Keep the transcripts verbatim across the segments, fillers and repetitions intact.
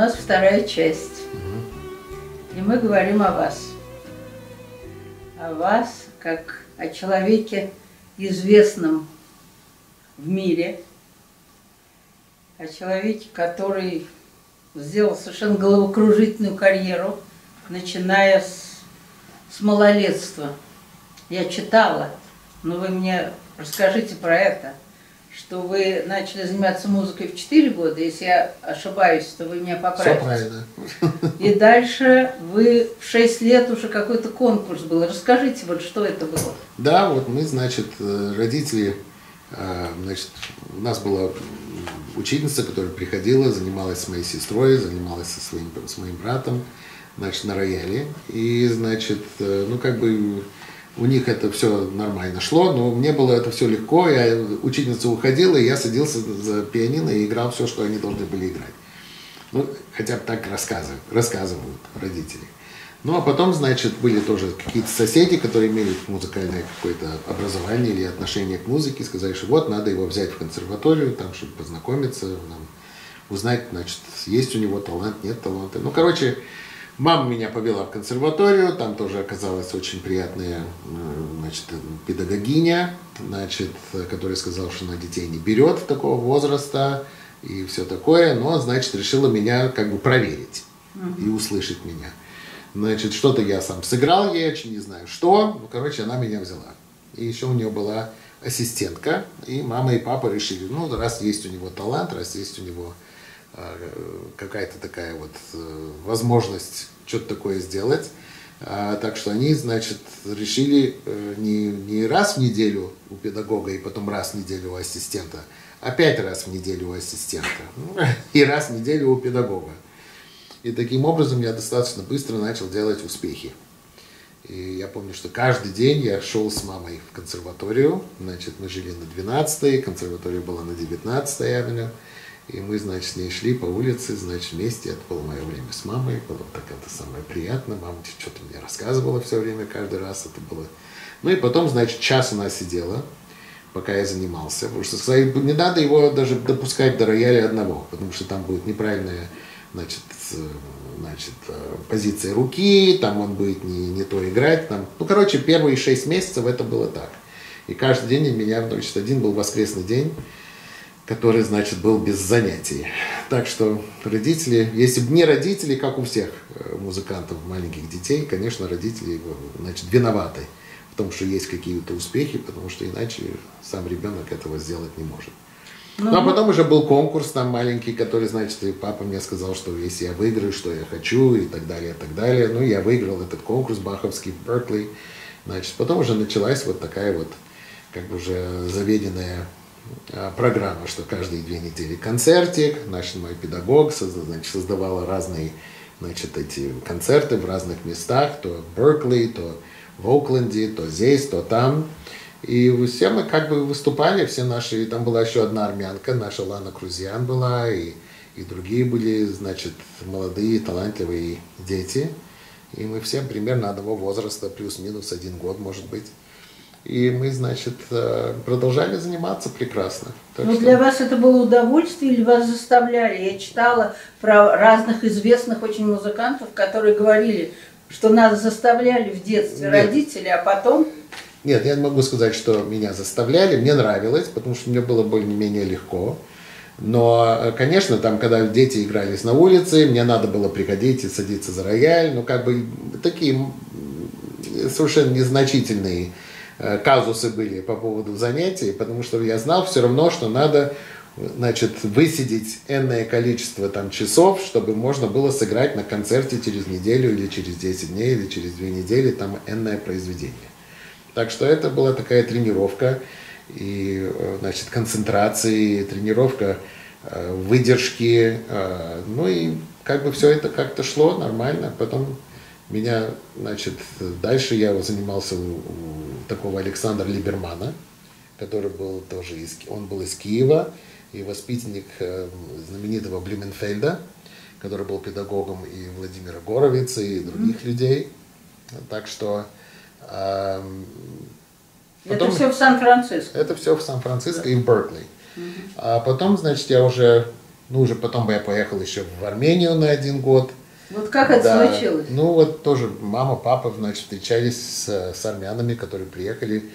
нас вторая часть. И мы говорим о вас. О вас, как о человеке, известном в мире. О человеке, который сделал совершенно головокружительную карьеру, начиная с, с малолетства. Я читала, но вы мне расскажите про это, что вы начали заниматься музыкой в четыре года, если я ошибаюсь, то вы меня поправите. Все правильно. И дальше вы в шесть лет уже какой-то конкурс был. Расскажите, вот что это было. Да, вот мы, значит, родители, значит, у нас была учительница, которая приходила, занималась с моей сестрой, занималась со своим, с моим братом, значит, на рояле. И, значит, ну, как бы у них это все нормально шло, но мне было это все легко. Я, учительница уходила, и я садился за пианино и играл все, что они должны были играть. Ну, хотя бы так рассказывают, рассказывают родители. Ну, а потом, значит, были тоже какие-то соседи, которые имели музыкальное какое-то образование или отношение к музыке, сказали, что вот, надо его взять в консерваторию, там, чтобы познакомиться, нам, узнать, значит, есть у него талант, нет таланта. Ну, короче, мама меня повела в консерваторию, там тоже оказалась очень приятная, значит, педагогиня, значит, которая сказала, что она детей не берет такого возраста и все такое, но, значит, решила меня как бы проверить и услышать меня. Значит, что-то я сам сыграл ей, очень не знаю что, ну, короче, она меня взяла. И еще у нее была ассистентка, и мама и папа решили, ну, раз есть у него талант, раз есть у него какая-то такая вот возможность что-то такое сделать. Так что они, значит, решили не, не раз в неделю у педагога и потом раз в неделю у ассистента, а пять раз в неделю у ассистента и раз в неделю у педагога. И таким образом я достаточно быстро начал делать успехи. И я помню, что каждый день я шел с мамой в консерваторию. Значит, мы жили на двенадцатой, консерватория была на девятнадцатой авеню. И мы, значит, с ней шли по улице, значит, вместе. Это было мое время с мамой, было так это самое приятно. Мама что-то мне рассказывала все время, каждый раз это было. Ну и потом, значит, час она сидела, пока я занимался. Потому что сказали, не надо его даже допускать до рояля одного, потому что там будет неправильная, значит, значит, позиция руки, там он будет не, не то играть. Там. Ну, короче, первые шесть месяцев это было так. И каждый день у меня, значит, один был воскресный день, который, значит, был без занятий. Так что родители, если бы не родители, как у всех музыкантов, маленьких детей, конечно, родители, значит, виноваты в том, что есть какие-то успехи, потому что иначе сам ребенок этого сделать не может. Ну, ну а потом уже был конкурс там маленький, который, значит, и папа мне сказал, что если я выиграю, что я хочу, и так далее, и так далее. Ну, я выиграл этот конкурс баховский в Беркли. Значит, потом уже началась вот такая вот, как бы уже заведенная программа, что каждые две недели концертик. Значит, мой педагог значит, создавал разные, значит, эти концерты в разных местах, то в Беркли, то в Окленде, то здесь, то там. И все мы как бы выступали, все наши, и там была еще одна армянка, наша Лана Крузиан была, и, и другие были, значит, молодые, талантливые дети. И мы все примерно одного возраста, плюс-минус один год, может быть. И мы, значит, продолжали заниматься прекрасно. Так ну, что... для вас это было удовольствие или вас заставляли? Я читала про разных известных очень музыкантов, которые говорили, что нас заставляли в детстве Нет. родители, а потом... Нет, я не могу сказать, что меня заставляли. Мне нравилось, потому что мне было более-менее легко. Но, конечно, там, когда дети игрались на улице, мне надо было приходить и садиться за рояль. Ну, как бы такие совершенно незначительные казусы были по поводу занятий, потому что я знал все равно, что надо, значит, высидеть энное количество там часов, чтобы можно было сыграть на концерте через неделю или через десять дней или через две недели там энное произведение. Так что это была такая тренировка и, значит, концентрации, тренировка выдержки, ну и как бы все это как-то шло нормально. Потом меня, значит, дальше я занимался у, у такого Александра Либермана, который был тоже из, он был из Киева, и воспитанник знаменитого Блюменфельда, который был педагогом и Владимира Горовица, и других mm-hmm. людей. Так что... Э, потом, это все в Сан-Франциско? Это все в Сан-Франциско да. и в Беркли. Mm-hmm. А потом, значит, я уже Ну, уже потом я поехал еще в Армению на один год. Вот как это Да. случилось? Ну, вот тоже мама, папа, значит, встречались с, с армянами, которые приехали.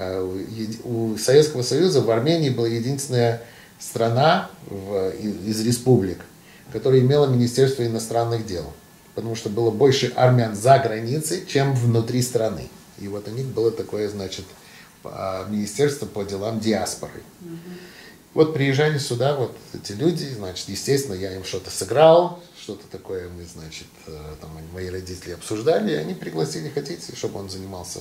У Советского Союза в Армении была единственная страна в, из республик, которая имела Министерство иностранных дел. Потому что было больше армян за границей, чем внутри страны. И вот у них было такое, значит, министерство по делам диаспоры. Угу. Вот приезжали сюда вот эти люди, значит, естественно, я им что-то сыграл, что-то такое мы, значит, там мои родители обсуждали, и они пригласили, хотите, чтобы он занимался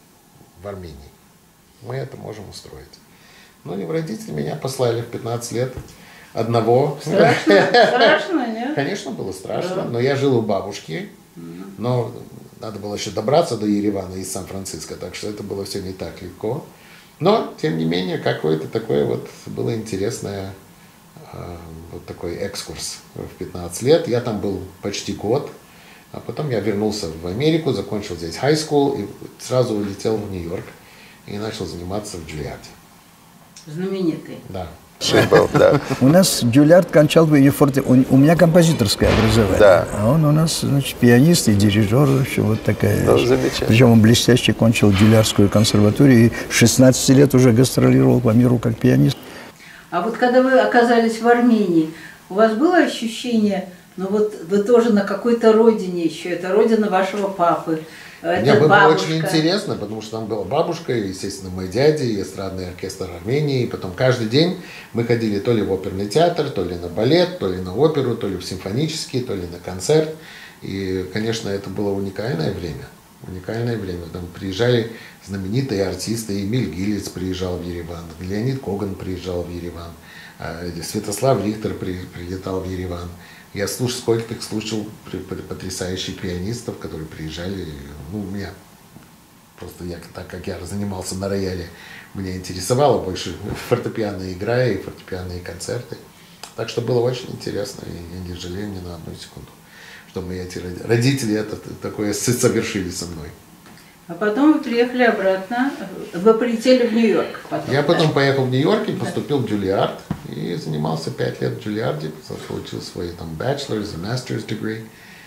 в Армении. Мы это можем устроить. Ну, и родители меня послали в пятнадцать лет одного. Страшно? Страшно, нет? Конечно, было страшно, но я жил у бабушки, но надо было еще добраться до Еревана из Сан-Франциско, так что это было все не так легко. Но, тем не менее, какое-то такое вот было интересное, э, вот такой экскурс в пятнадцать лет. Я там был почти год, а потом я вернулся в Америку, закончил здесь high school и сразу улетел в Нью-Йорк и начал заниматься в Джульярде. Знаменитый. Да. Был, да. У нас Джульярд кончал в Юфорте, у, у меня композиторское образование, да. А он у нас, значит, пианист и дирижер, еще вот такая. Ну, замечательно. Причем он блестяще кончил Джульярдскую консерваторию и шестнадцать лет уже гастролировал по миру как пианист. А вот когда вы оказались в Армении, у вас было ощущение, ну вот вы тоже на какой-то родине еще, это родина вашего папы? Мне было бабушка. Очень интересно, потому что там была бабушка, и, естественно, мой дядя, и эстрадный оркестр Армении. И потом каждый день мы ходили то ли в оперный театр, то ли на балет, то ли на оперу, то ли в симфонический, то ли на концерт. И, конечно, это было уникальное время. Уникальное время. Там приезжали знаменитые артисты. Эмиль Гилец приезжал в Ереван, Леонид Коган приезжал в Ереван, Святослав Рихтер прилетал в Ереван. Я слушал, сколько их слушал потрясающих пианистов, которые приезжали. Ну, меня просто, я, так как я занимался на рояле, меня интересовала больше фортепианная игра и фортепианные концерты. Так что было очень интересно, и я не жалею ни на одну секунду, что мои эти родители это такое совершили со мной. А потом вы приехали обратно, вы полетели в Нью-Йорк. Я потом да? поехал в Нью-Йорк и поступил в Джульярд. И занимался пять лет в Джульярде, получил свой там bachelor's и master's degree.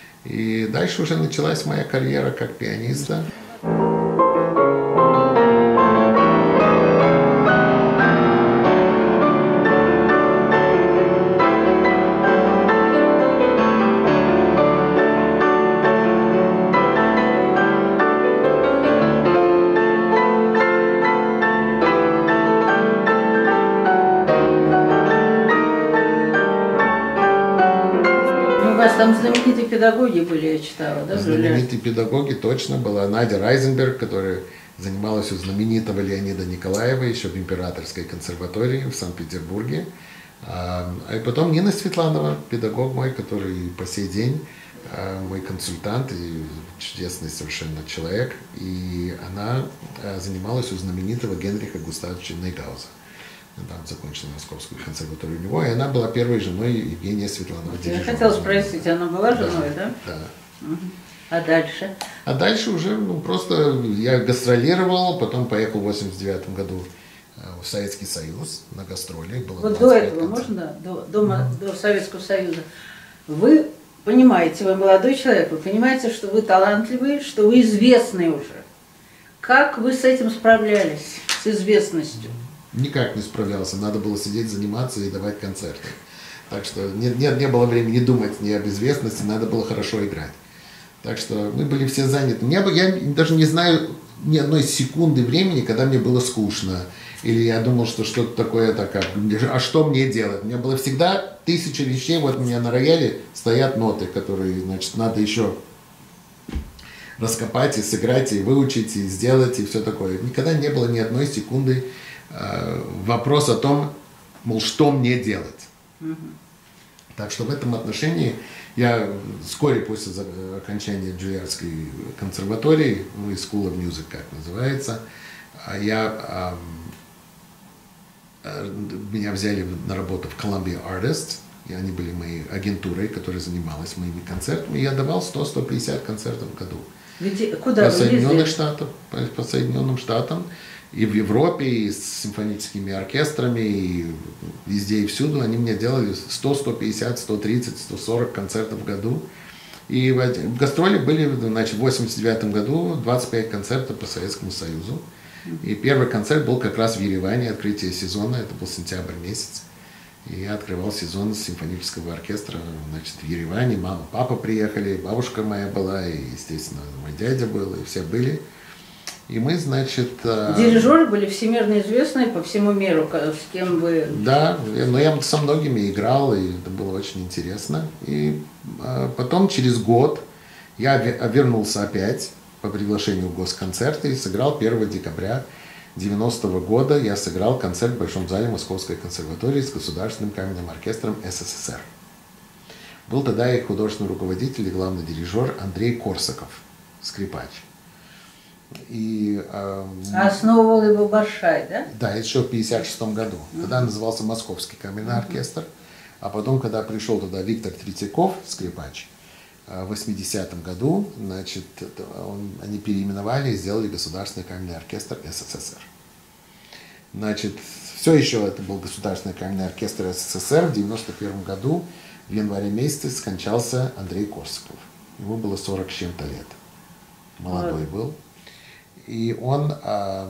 И дальше уже началась моя карьера как пианиста. Там знаменитые педагоги были, я читала, да? Знаменитые педагоги, точно, была Надя Райзенберг, которая занималась у знаменитого Леонида Николаева еще в Императорской консерватории в Санкт-Петербурге. А потом Нина Светланова, педагог мой, который по сей день мой консультант и чудесный совершенно человек. И она занималась у знаменитого Генриха Густавовича Нейгауза. Там закончила Московскую консерваторию у него, и она была первой женой Евгения Светланова. Я хотела спросить, она была женой, да? Да. да. Угу. А дальше? А дальше уже, ну, просто я гастролировал, потом поехал в восемьдесят девятом году в Советский Союз на гастроли. Было вот до этого, можно, до, до, mm-hmm. до Советского Союза, вы понимаете, вы молодой человек, вы понимаете, что вы талантливый, что вы известный уже. Как вы с этим справлялись, с известностью? Никак не справлялся, надо было сидеть, заниматься и давать концерты. Так что не, не, не было времени думать ни об известности, надо было хорошо играть. Так что мы были все заняты. Я, я даже не знаю ни одной секунды времени, когда мне было скучно. Или я думал, что что-то такое, так, а что мне делать? У меня было всегда тысяча вещей, вот у меня на рояле стоят ноты, которые, значит, надо еще раскопать и сыграть, и выучить, и сделать, и все такое. Никогда не было ни одной секунды вопрос о том, мол, что мне делать. Mm-hmm. Так что в этом отношении я вскоре после окончания Джульярдской консерватории, ну и School of Music, как называется, я, меня взяли на работу в Columbia Artists, и они были моей агентурой, которая занималась моими концертами, и я давал сто — сто пятьдесят концертов в году. Где, куда По вы Соединенных ездили? Штатам, по, по Соединенным Штатам, и в Европе, и с симфоническими оркестрами, и везде и всюду. Они мне делали сто, сто пятьдесят, сто тридцать, сто сорок концертов в году. И в, в гастроли были, значит, в восемьдесят девятом году двадцать пять концертов по Советскому Союзу. И первый концерт был как раз в Ереване, открытие сезона, это был сентябрь месяц. И я открывал сезон симфонического оркестра, значит, в Ереване. Мама, папа приехали, бабушка моя была, и, естественно, мой дядя был, и все были. И мы, значит... Дирижеры были всемирно известные по всему миру, с кем вы... Да, но я со многими играл, и это было очень интересно. И потом, через год, я вернулся опять по приглашению в госконцерты и сыграл первого декабря девяностого года. Я сыграл концерт в Большом зале Московской консерватории с Государственным камерным оркестром СССР. Был тогда и художественный руководитель, и главный дирижер Андрей Корсаков, скрипач. И, э, Основывал его Баршай, да? Да, еще в пятьдесят шестом году. Тогда назывался Московский камерный оркестр. А потом, когда пришел туда Виктор Третьяков, скрипач, в восьмидесятом году, значит, он, они переименовали и сделали Государственный камерный оркестр СССР. Значит, все еще это был Государственный камерный оркестр СССР. В девяносто первом году, в январе месяце, скончался Андрей Корсаков. Ему было сорок с чем-то лет. Молодой был. И он, э,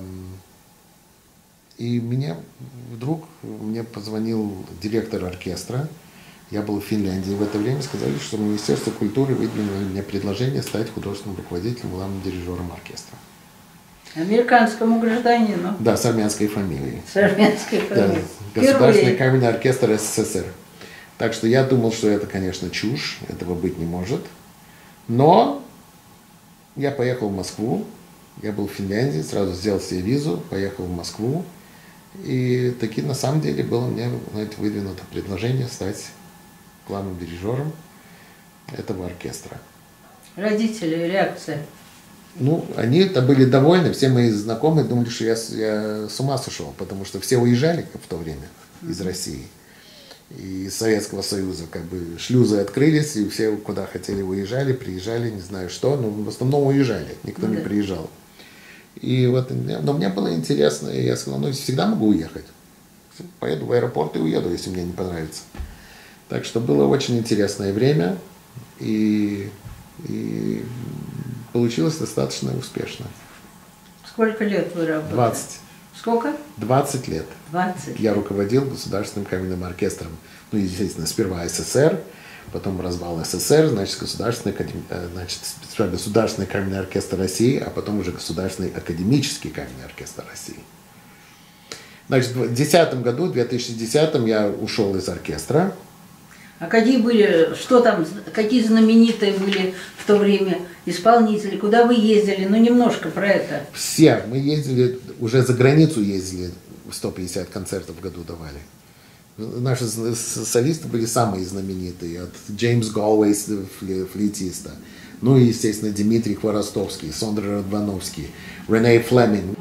и мне вдруг, мне позвонил директор оркестра, я был в Финляндии в это время, сказали, что Министерство культуры выдвинуло мне предложение стать художественным руководителем, главным дирижером оркестра. Американскому гражданину. Да, с армянской фамилией. С армянской фамилией. Да, Государственный камерный оркестр СССР. Так что я думал, что это, конечно, чушь, этого быть не может. Но я поехал в Москву. Я был в Финляндии, сразу сделал себе визу, поехал в Москву. И таки на самом деле было мне, знаете, выдвинуто предложение стать главным дирижером этого оркестра. Родители, реакция. Ну, они-то были довольны, все мои знакомые думали, что я, я с ума сошел, потому что все уезжали в то время из России. И из Советского Союза, как бы шлюзы открылись, и все, куда хотели, уезжали, приезжали, не знаю что, но в основном уезжали, никто не приезжал. И вот, но мне было интересно, и я сказал, ну, всегда могу уехать. Поеду в аэропорт и уеду, если мне не понравится. Так что было очень интересное время, и, и получилось достаточно успешно. Сколько лет вы работали? двадцать. Сколько? двадцать лет. двадцать. Я руководил Государственным камерным оркестром, ну, естественно, сперва СССР, потом развал СССР, значит, Государственный, значит, Государственный камерный оркестр России, а потом уже Государственный академический камерный оркестр России. Значит, в две тысячи десятом году, в две тысячи десятом я ушел из оркестра. А какие были, что там, какие знаменитые были в то время исполнители, куда вы ездили? Ну, немножко про это. Все, мы ездили, уже за границу ездили, сто пятьдесят концертов в году давали. Наши солисты были самые знаменитые, от Джеймс Галвей, флейтиста, ну и, естественно, Дмитрий Хворостовский, Сондра Радвановский, Рене Флеминг.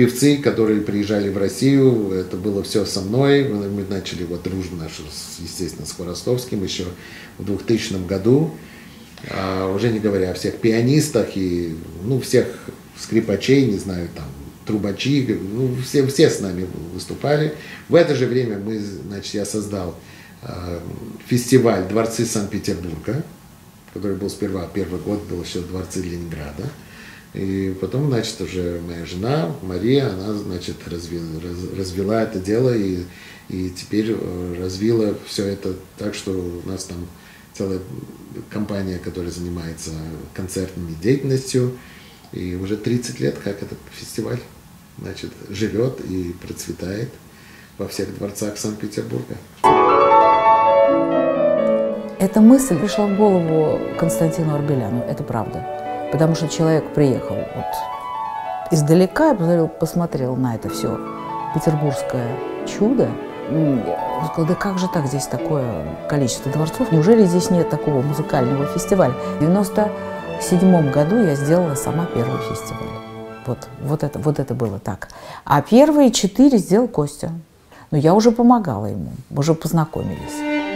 певцы, которые приезжали в Россию, это было все со мной. Мы начали вот дружбу нашу, естественно, с Хворостовским еще в двухтысячном году. А уже не говоря о всех пианистах и ну, всех скрипачей, не знаю, там, трубачи, ну, все, все с нами выступали. В это же время мы, значит, я создал э, фестиваль «Дворцы Санкт-Петербурга», который был сперва, первый год был еще «Дворцы Ленинграда». И потом, значит, уже моя жена Мария, она, значит, развила, раз, развела это дело и, и теперь развила все это так, что у нас там целая компания, которая занимается концертной деятельностью. И уже тридцать лет, как этот фестиваль, значит, живет и процветает во всех дворцах Санкт-Петербурга. Эта мысль пришла в голову Константину Арбеляну, это правда. Потому что человек приехал вот издалека, посмотрел, посмотрел на это все петербургское чудо. И сказал, да как же так, здесь такое количество дворцов, неужели здесь нет такого музыкального фестиваля? В девяносто седьмом году я сделала сама первый фестиваль. Вот, вот, это, вот это было так. А первые четыре сделал Костя. Но я уже помогала ему, уже познакомились.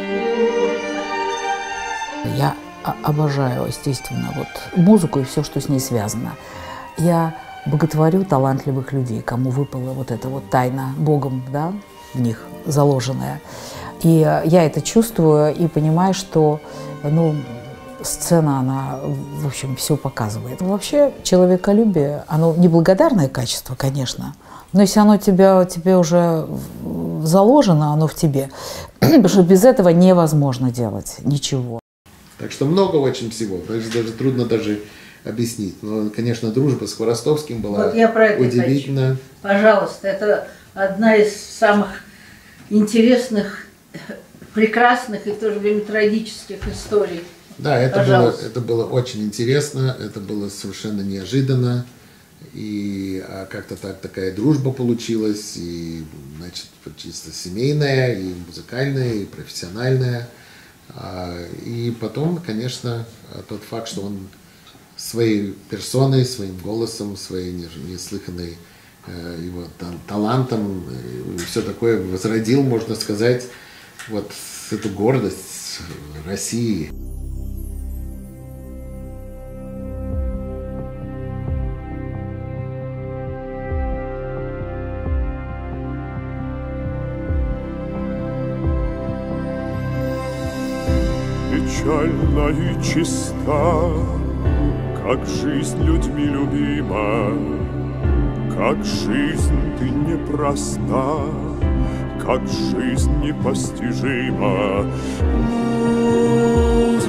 Я обожаю, естественно, вот музыку и все, что с ней связано. Я боготворю талантливых людей, кому выпала вот эта вот тайна Богом, да, в них заложенная. И я это чувствую и понимаю, что, ну, сцена, она, в общем, все показывает. Вообще, человеколюбие, оно неблагодарное качество, конечно, но если оно тебя, тебе уже заложено, оно в тебе, потому что без этого невозможно делать ничего. Так что много очень всего, даже, даже трудно даже объяснить. Но, конечно, дружба с Хворостовским была вот я про это удивительна. Хочу. Пожалуйста, это одна из самых интересных, прекрасных и в то же время трагических историй. Да, это было, это было очень интересно, это было совершенно неожиданно. И а как-то так такая дружба получилась, и, значит, чисто семейная, и музыкальная, и профессиональная. И потом, конечно, тот факт, что он своей персоной, своим голосом, своей неслыханной его талантом, все такое возродил, можно сказать, вот эту гордость России. Печальна и чиста, как жизнь людьми любима, как жизнь ты непроста, как жизнь непостижима. Музыка.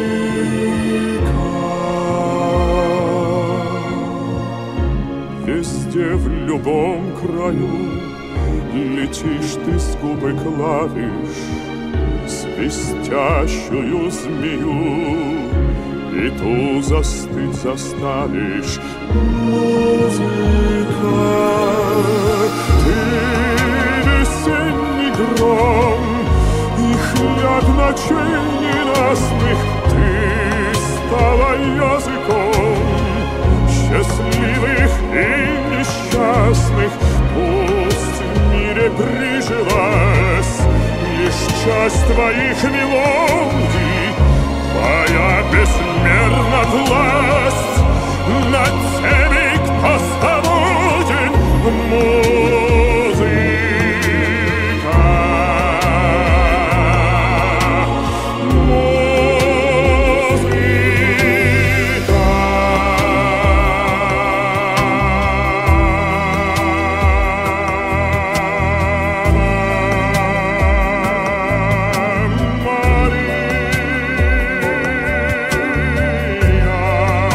Везде, в любом краю, летишь ты с губы клавиш, свистящую змею, и ту застыть заставишь. Музыка, ты весенний гром, и хляб ночей ненастных, ты стала языком счастливых и несчастных. Пусть в мире прижилась лишь часть твоих мелодий, твоя бессмерна власть над теми, кто свободен. Музыка, Мария.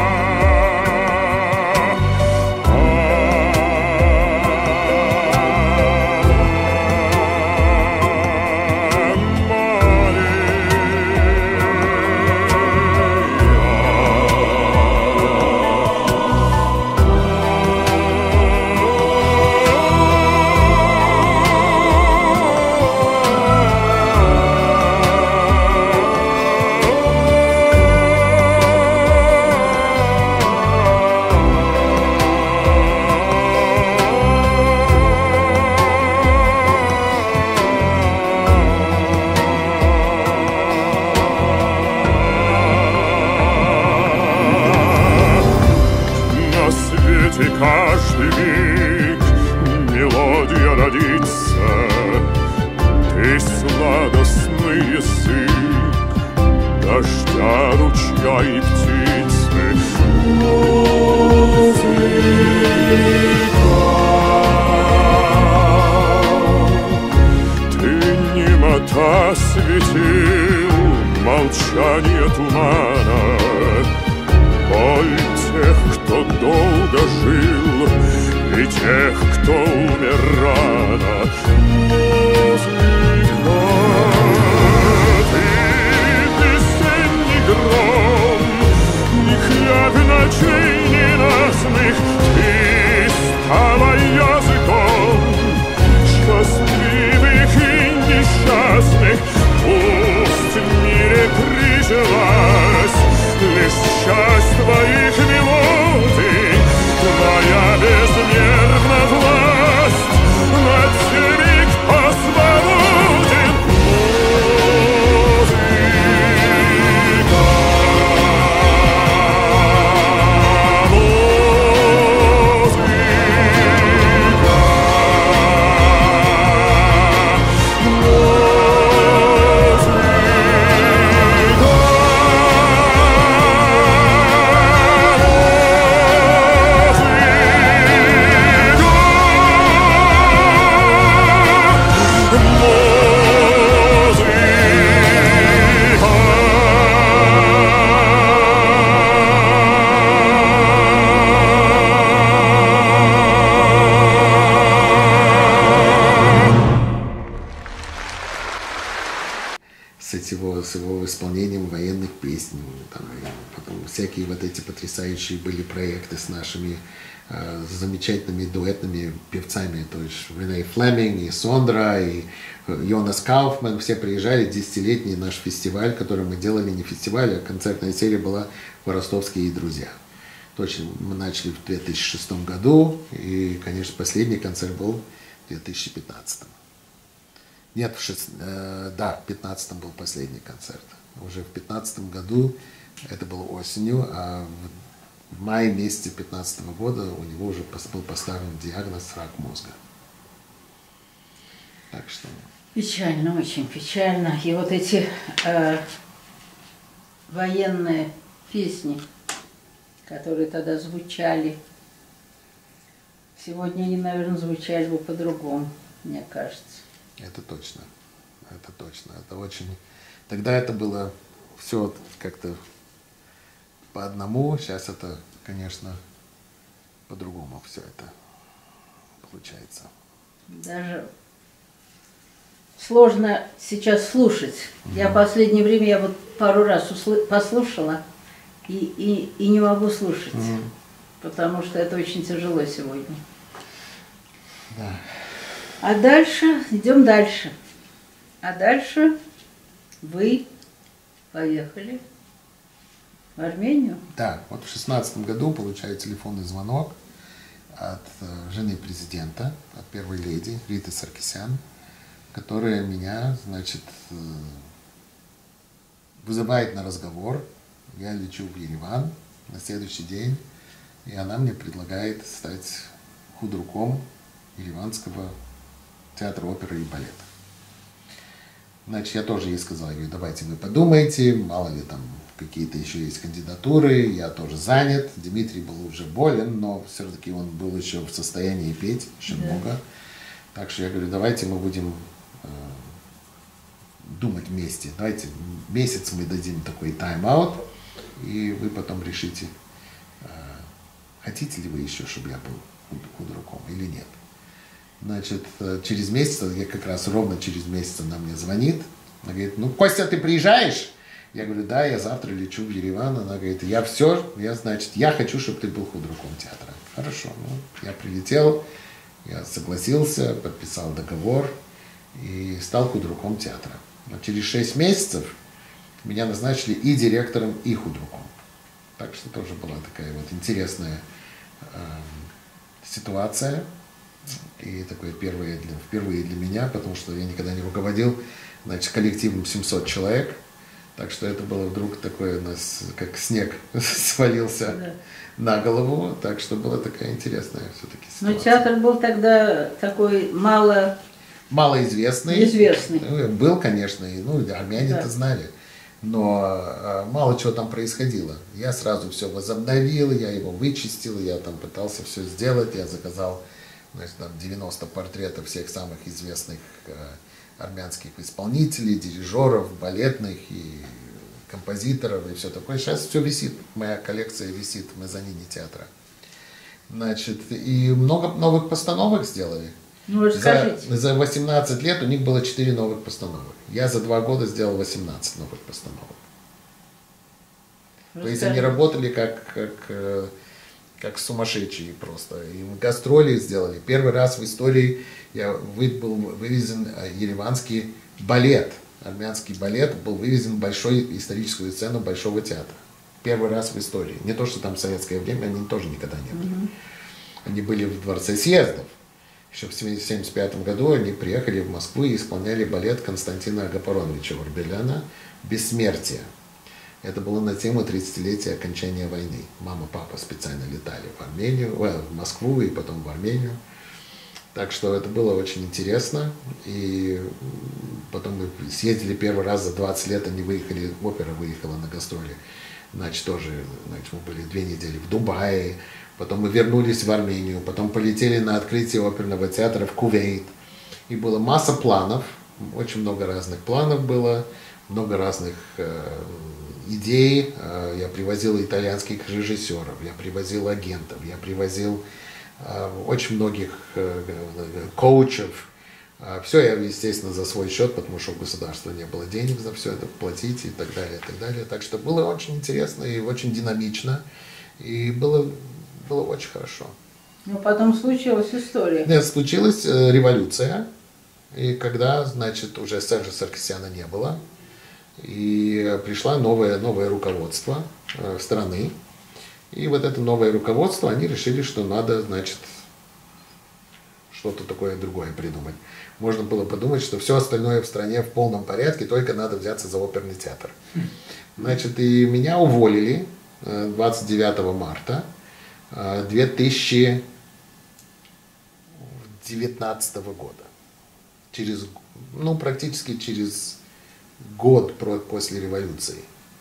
неясный язык дождя, ручья и птицы. Музыка. Ты немота светил, молчание тумана, боль тех, кто долго жил, и тех, кто умер рано. Музыка. Ты весенний гром, ни хляб ночей ненастных, ты стала языком счастливых и несчастных. Пусть в мире прижилась лишь часть твоих мелодий, твоя безмерна власть над всеми, кто свободен. Музыка. С его, с его исполнением военных песен, там, потом всякие вот эти потрясающие были проекты с нашими э, замечательными дуэтными певцами, то есть Рене Флеминг и Сондра, и Йонас Кауфман, все приезжали, десятилетний наш фестиваль, который мы делали, не фестиваль, а концертная серия была «Ростовские друзья». Точно, мы начали в две тысячи шестом году, и, конечно, последний концерт был в две тысячи пятнадцатом. Нет, в шест... э, да, в пятнадцатом был последний концерт. Уже в пятнадцатом году, это было осенью, а в, в мае месяце пятнадцатого года у него уже был поставлен диагноз рак мозга. Так что... Печально, очень печально. И вот эти э, военные песни, которые тогда звучали, сегодня они, наверное, звучали бы по-другому, мне кажется. Это точно, это точно, это очень... Тогда это было все как-то по одному, сейчас это, конечно, по-другому все это получается. Даже сложно сейчас слушать. Mm-hmm. Я в последнее время, я вот пару раз усл- послушала и, и, и не могу слушать, mm-hmm. потому что это очень тяжело сегодня. Да. А дальше, идем дальше. А дальше вы поехали в Армению? Да, вот в шестнадцатом году получаю телефонный звонок от э, жены президента, от первой леди Риты Саркисян, которая меня, значит, э, вызывает на разговор. Я лечу в Ереван на следующий день, и она мне предлагает стать худруком Ереванского театра оперы и балета. Значит, я тоже ей сказал, я говорю, давайте вы подумайте, мало ли там какие-то еще есть кандидатуры, я тоже занят. Дмитрий был уже болен, но все-таки он был еще в состоянии петь, еще да. много. Так что я говорю, давайте мы будем э, думать вместе. Давайте месяц мы дадим такой тайм-аут, и вы потом решите, э, хотите ли вы еще, чтобы я был худруком или нет. Значит, через месяц, я как раз ровно через месяц она мне звонит. Она говорит, ну, Костя, ты приезжаешь? Я говорю, да, я завтра лечу в Ереван. Она говорит, я все, я, значит, я хочу, чтобы ты был худруком театра. Хорошо, ну, я прилетел, я согласился, подписал договор и стал худруком театра. Но через шесть месяцев меня назначили и директором, и худруком. Так что тоже была такая вот интересная э, ситуация. И такое первое для, впервые для меня, потому что я никогда не руководил, значит, коллективом семьсот человек. Так что это было вдруг такое у нас, как снег свалился да. на голову. Так что была такая интересная все-таки ситуация. Но театр был тогда такой мало малоизвестный. Известный. Был, конечно, и ну, армяне это Да. знали. Но э, мало чего там происходило. Я сразу все возобновил, я его вычистил, я там пытался все сделать, я заказал, значит, там девяносто портретов всех самых известных э, армянских исполнителей, дирижеров, балетных и композиторов и все такое. Сейчас все висит, моя коллекция висит в мезонине театра. Значит, и много новых постановок сделали. Ну, расскажите. За, за восемнадцать лет у них было четыре новых постановок. Я за два года сделал восемнадцать новых постановок. То есть они работали как, как, э, как сумасшедшие просто. И гастроли сделали. Первый раз в истории я вы, был вывезен ереванский балет. Армянский балет был вывезен в большую историческую сцену Большого театра. Первый раз в истории. Не то, что там в советское время, они тоже никогда не были. Mm-hmm. Они были в Дворце съездов. Еще в семьдесят пятом году они приехали в Москву и исполняли балет Константина Агапароновича Варбеляна «Бессмертие». Это было на тему тридцатилетия окончания войны. Мама, папа специально летали в Армению, в Москву и потом в Армению. Так что это было очень интересно. И потом мы съездили первый раз за двадцать лет, они выехали, опера выехала на гастроли. Значит, тоже, значит, мы были две недели в Дубае. Потом мы вернулись в Армению, потом полетели на открытие оперного театра в Кувейт. И было масса планов, очень много разных планов было, много разных э, идей. Э, я привозил итальянских режиссеров, я привозил агентов, я привозил э, очень многих э, коучев. Э, все я, естественно, за свой счет, потому что у государства не было денег за все это платить и так далее, и так далее. Так что было очень интересно и очень динамично. И было... Было очень хорошо. Но потом случилась история. Нет, случилась э, революция, и когда, значит, уже Сержа Саркисяна не было, и пришло новое, новое руководство э, страны, и вот это новое руководство, они решили, что надо, значит, что-то такое другое придумать. Можно было подумать, что все остальное в стране в полном порядке, только надо взяться за оперный театр. Значит, и меня уволили э, двадцать девятого марта две тысячи девятнадцатого года. Через, ну, практически через год после революции.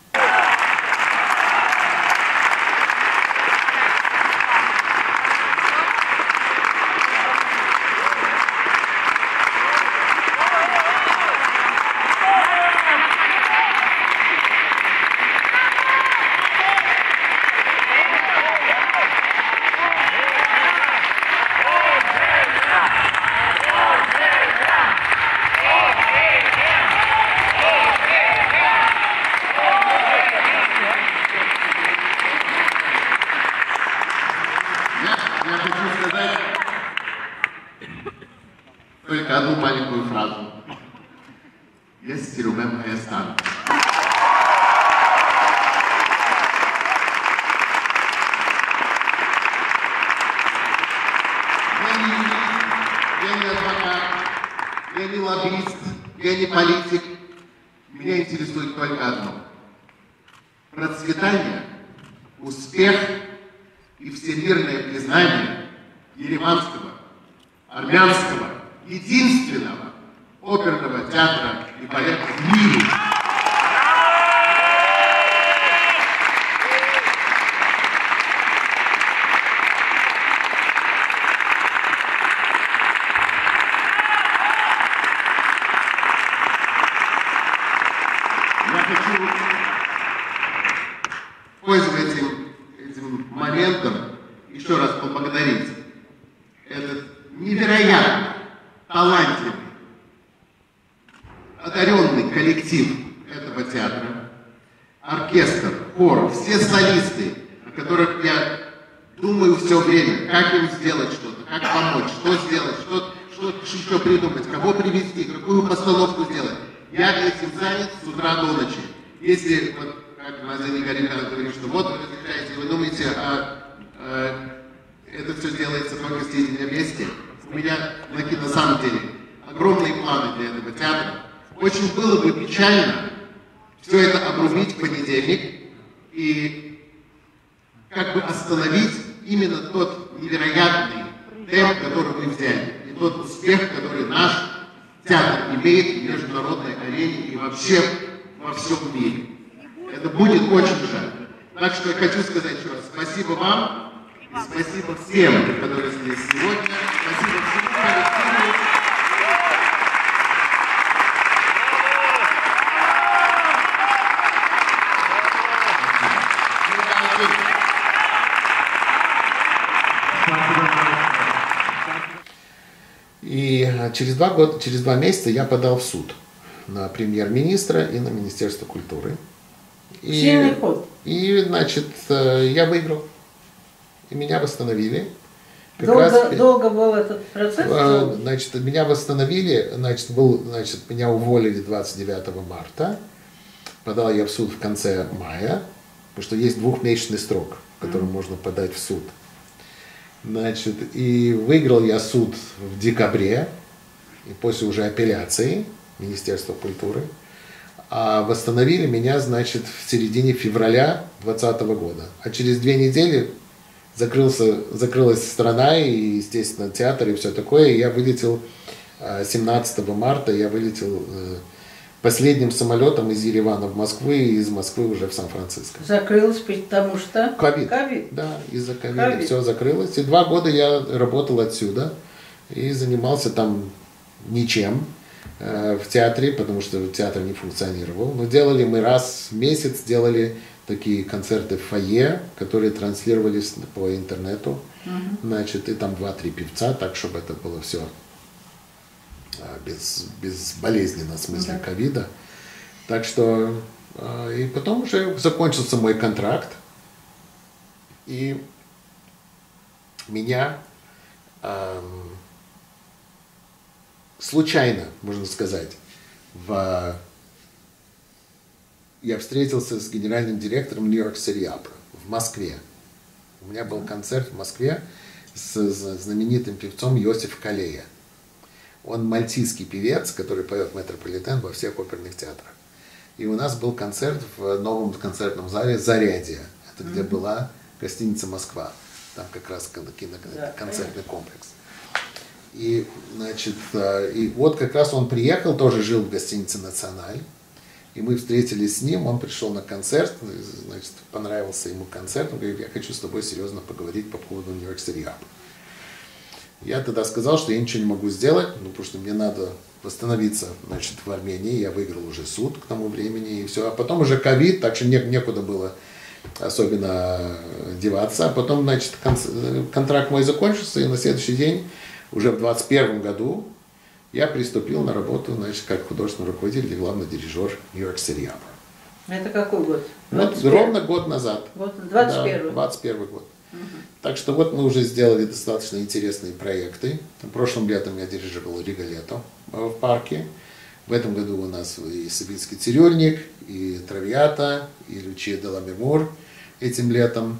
Только одну маленькую фразу. Есть Сирумем Хайастан. Я не адвокат, я не лоббист, я не политик. Меня интересует только одно. Процветание, успех и всемирное признание ереванского, армянского, единственного оперного театра и балета в мире. Я хочу, пользуясь этим, этим моментом, еще раз поблагодарить этот невероятно талантливый, одаренный коллектив этого театра, оркестр, хор, все солисты, о которых я думаю все время, как им сделать что-то, как помочь, что сделать, что, что еще придумать, кого привести, какую постановку сделать. Я этим занят с утра до ночи. Если, вот, как Мазани Гарина говорит, что вот вы разрешаете, вы думаете, а, а это все делается только здесь на месте. У меня на самом деле огромные планы для этого театра. Очень было бы печально все это обрубить в понедельник и как бы остановить именно тот невероятный темп, который мы взяли, и тот успех, который наш театр имеет в международной арене и вообще во всем мире. Это будет очень жаль. Так что я хочу сказать еще раз спасибо вам и спасибо всем, которые здесь сегодня. Спасибо всему коллективу. И через два года, через два месяца я подал в суд на премьер-министра и на Министерство культуры. И, Сильный ход. И, значит, я выиграл. И меня восстановили. Как Долго, раз, долго был этот процесс? Значит, меня восстановили, значит, был, значит, меня уволили двадцать девятого марта. Подал я в суд в конце мая, потому что есть двухмесячный срок, в котором mm-hmm. можно подать в суд. Значит, и выиграл я суд в декабре, и после уже апелляции Министерства культуры. А восстановили меня, значит, в середине февраля двадцатого года. А через две недели закрылся, закрылась страна, и, естественно, театр и все такое. И я вылетел семнадцатого марта, я вылетел последним самолетом из Еревана в Москву и из Москвы уже в Сан-Франциско. Закрылось, потому что? Ковид. Ковид. Да, из-за ковида все закрылось. И два года я работал отсюда и занимался там ничем э, в театре, потому что театр не функционировал. Но делали мы раз в месяц, делали такие концерты в фойе, которые транслировались по интернету. Угу. Значит, и там два-три певца, так, чтобы это было все без, безболезненно, в смысле ковида. Так что, и потом уже закончился мой контракт, и меня эм, случайно, можно сказать, в, я встретился с генеральным директором Нью-Йорк City Opera в Москве. У меня был концерт в Москве с, с знаменитым певцом Йосиф Калея. Он мальтийский певец, который поет Метрополитен во всех оперных театрах. И у нас был концерт в новом концертном зале «Зарядье». Это где mm-hmm. была гостиница «Москва». Там как раз кино, да, концертный комплекс. И, значит, и вот как раз он приехал, тоже жил в гостинице «Националь». И мы встретились с ним, он пришел на концерт, значит, понравился ему концерт. Он говорит, я хочу с тобой серьезно поговорить по поводу Нью-Йорк City Opera. Я тогда сказал, что я ничего не могу сделать, ну, потому что мне надо восстановиться, значит, в Армении. Я выиграл уже суд к тому времени, и все. А потом уже ковид, так что не, некуда было особенно деваться. А потом, значит, контракт мой закончился, и на следующий день, уже в двадцать первом году, я приступил на работу, значит, как художественный руководитель и главный дирижер Нью-Йорк City Opera. Это какой год? Вот ровно год назад. Вот двадцать первый. Да, двадцать первый год. Угу. Так что вот мы уже сделали достаточно интересные проекты. Прошлым летом я дирижировал Риголетто в парке. В этом году у нас и Сибирский цирюльник, и Травиата, и Лючия де ла Мемур этим летом.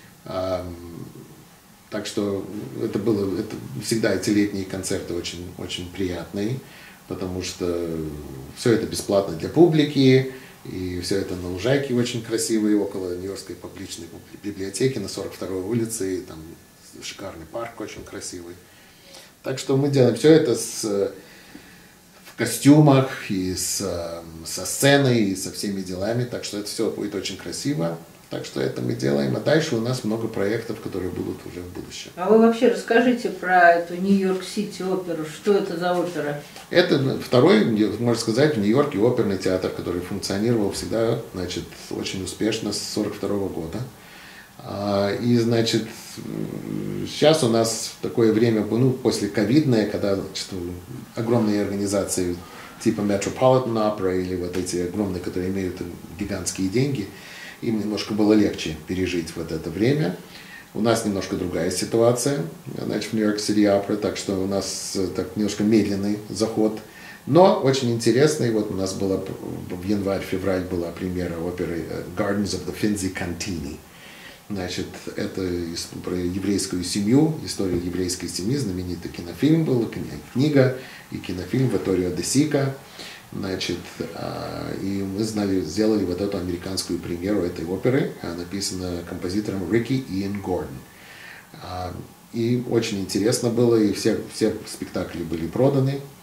Так что это было, это всегда эти летние концерты очень, очень приятные, потому что все это бесплатно для публики. И все это на Лужайке очень красивое, около Нью-Йоркской публичной библиотеки на сорок второй улице, и там шикарный парк очень красивый. Так что мы делаем все это с, в костюмах, и с, со сценой, и со всеми делами, так что это все будет очень красиво. Так что это мы делаем, а дальше у нас много проектов, которые будут уже в будущем. А вы вообще расскажите про эту Нью-Йорк-Сити оперу, что это за опера? Это второй, можно сказать, в Нью-Йорке оперный театр, который функционировал всегда, значит, очень успешно с сорок второго года. И, значит, сейчас у нас такое время, ну, после ковидное, когда, значит, огромные организации типа Metropolitan Opera или вот эти огромные, которые имеют гигантские деньги, им немножко было легче пережить вот это время. У нас немножко другая ситуация, значит, в Нью-Йорк City Opera, так что у нас так немножко медленный заход, но очень интересный. Вот у нас была в январь-февраль была премьера оперы Gardens of the Finzi Cantini. Значит, это про еврейскую семью, историю еврейской семьи, знаменитый кинофильм был, книга и кинофильм Витторио де Сика. Значит, и мы знали, сделали вот эту американскую премьеру этой оперы, написана композитором Рики Иэн Гордон. И очень интересно было, и все, все спектакли были проданы.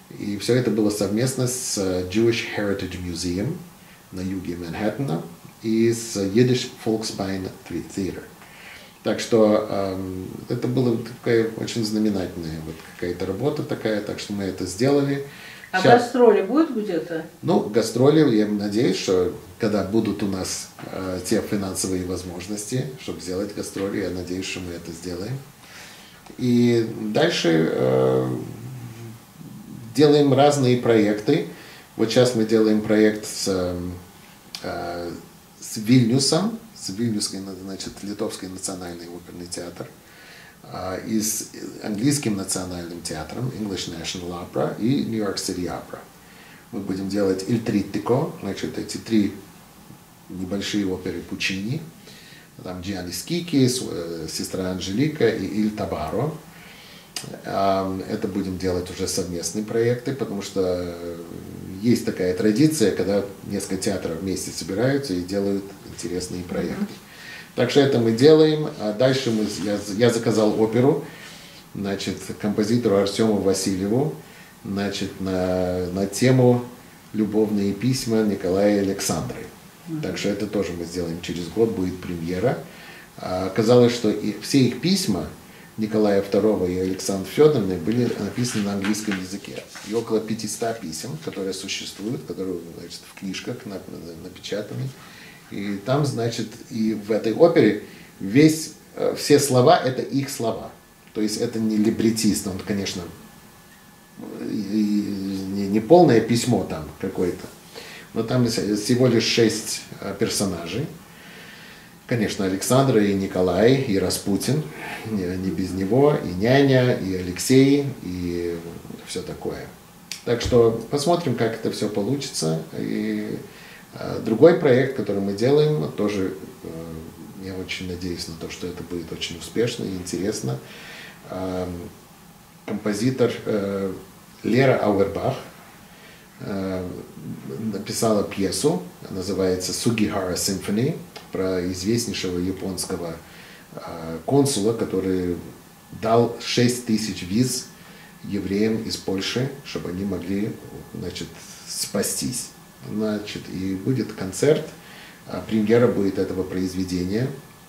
И все это было совместно с Jewish Heritage Museum на юге Манхэттена и с Yiddish Volksbein Theater. Так что э, это была такая очень знаменательная вот какая-то работа такая, так что мы это сделали. А Сейчас, гастроли будут где-то? ну, гастроли, я надеюсь, что когда будут у нас э, те финансовые возможности, чтобы сделать гастроли, я надеюсь, что мы это сделаем. И дальше э, делаем разные проекты. Вот сейчас мы делаем проект с, э, с Вильнюсом, с Вильнюсской, значит, Литовский национальный оперный театр, э, и с английским национальным театром, English National Opera и New York City Opera. Мы будем делать Il Trittico, значит, эти три небольшие оперы Пучини. Там Джианни Скики, сестра Анжелика и Иль Табаро. Это будем делать уже совместные проекты, потому что есть такая традиция, когда несколько театров вместе собираются и делают интересные проекты. Так что это мы делаем. А дальше мы, я, я заказал оперу, значит, композитору Артему Васильеву, значит, на, на тему «Любовные письма Николая и Александры». Так что это тоже мы сделаем через год, будет премьера. А, оказалось, что и все их письма Николая второго и Александры Федоровны были написаны на английском языке. И около пятисот писем, которые существуют, которые, значит, в книжках напечатаны. И там, значит, и в этой опере весь, все слова – это их слова. То есть это не либретист, он, конечно, не, не полное письмо там какое-то. Но там всего лишь шесть персонажей. Конечно, Александра и Николай, и Распутин, не без него, и няня, и Алексей, и все такое. Так что посмотрим, как это все получится. И другой проект, который мы делаем, тоже я очень надеюсь на то, что это будет очень успешно и интересно. Композитор Лера Ауэрбах написала пьесу, называется «Сугихара Symphony», про известнейшего японского консула, который дал шесть тысяч виз евреям из Польши, чтобы они могли, значит, спастись. Значит, и будет концерт, премьера будет этого произведения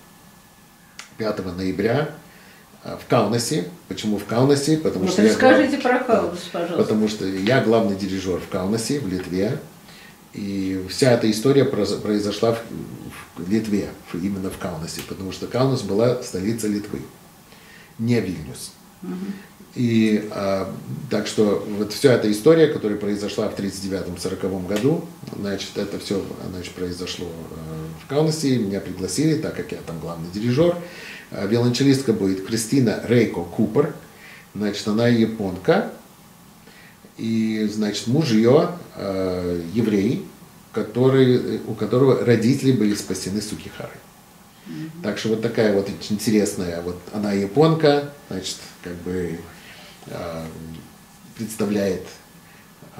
пятого ноября в Каунасе. Почему в Каунасе? Потому вот что расскажите я, про Каунас, пожалуйста. Потому что я главный дирижер в Каунасе, в Литве. И вся эта история произошла в Литве, именно в Каунасе, потому что Каунас была столица Литвы, не Вильнюс. Угу. И а, так что вот вся эта история, которая произошла в тридцать девятом — сороковом году, значит, это все, значит, произошло в Каунасе, меня пригласили, так как я там главный дирижер. Виолончелистка будет Кристина Рейко Купер, значит, она японка, и, значит, муж ее э, еврей, который, у которого родители были спасены Сугихарой. Mm-hmm. Так что вот такая вот очень интересная, вот она японка, значит, как бы э, представляет э,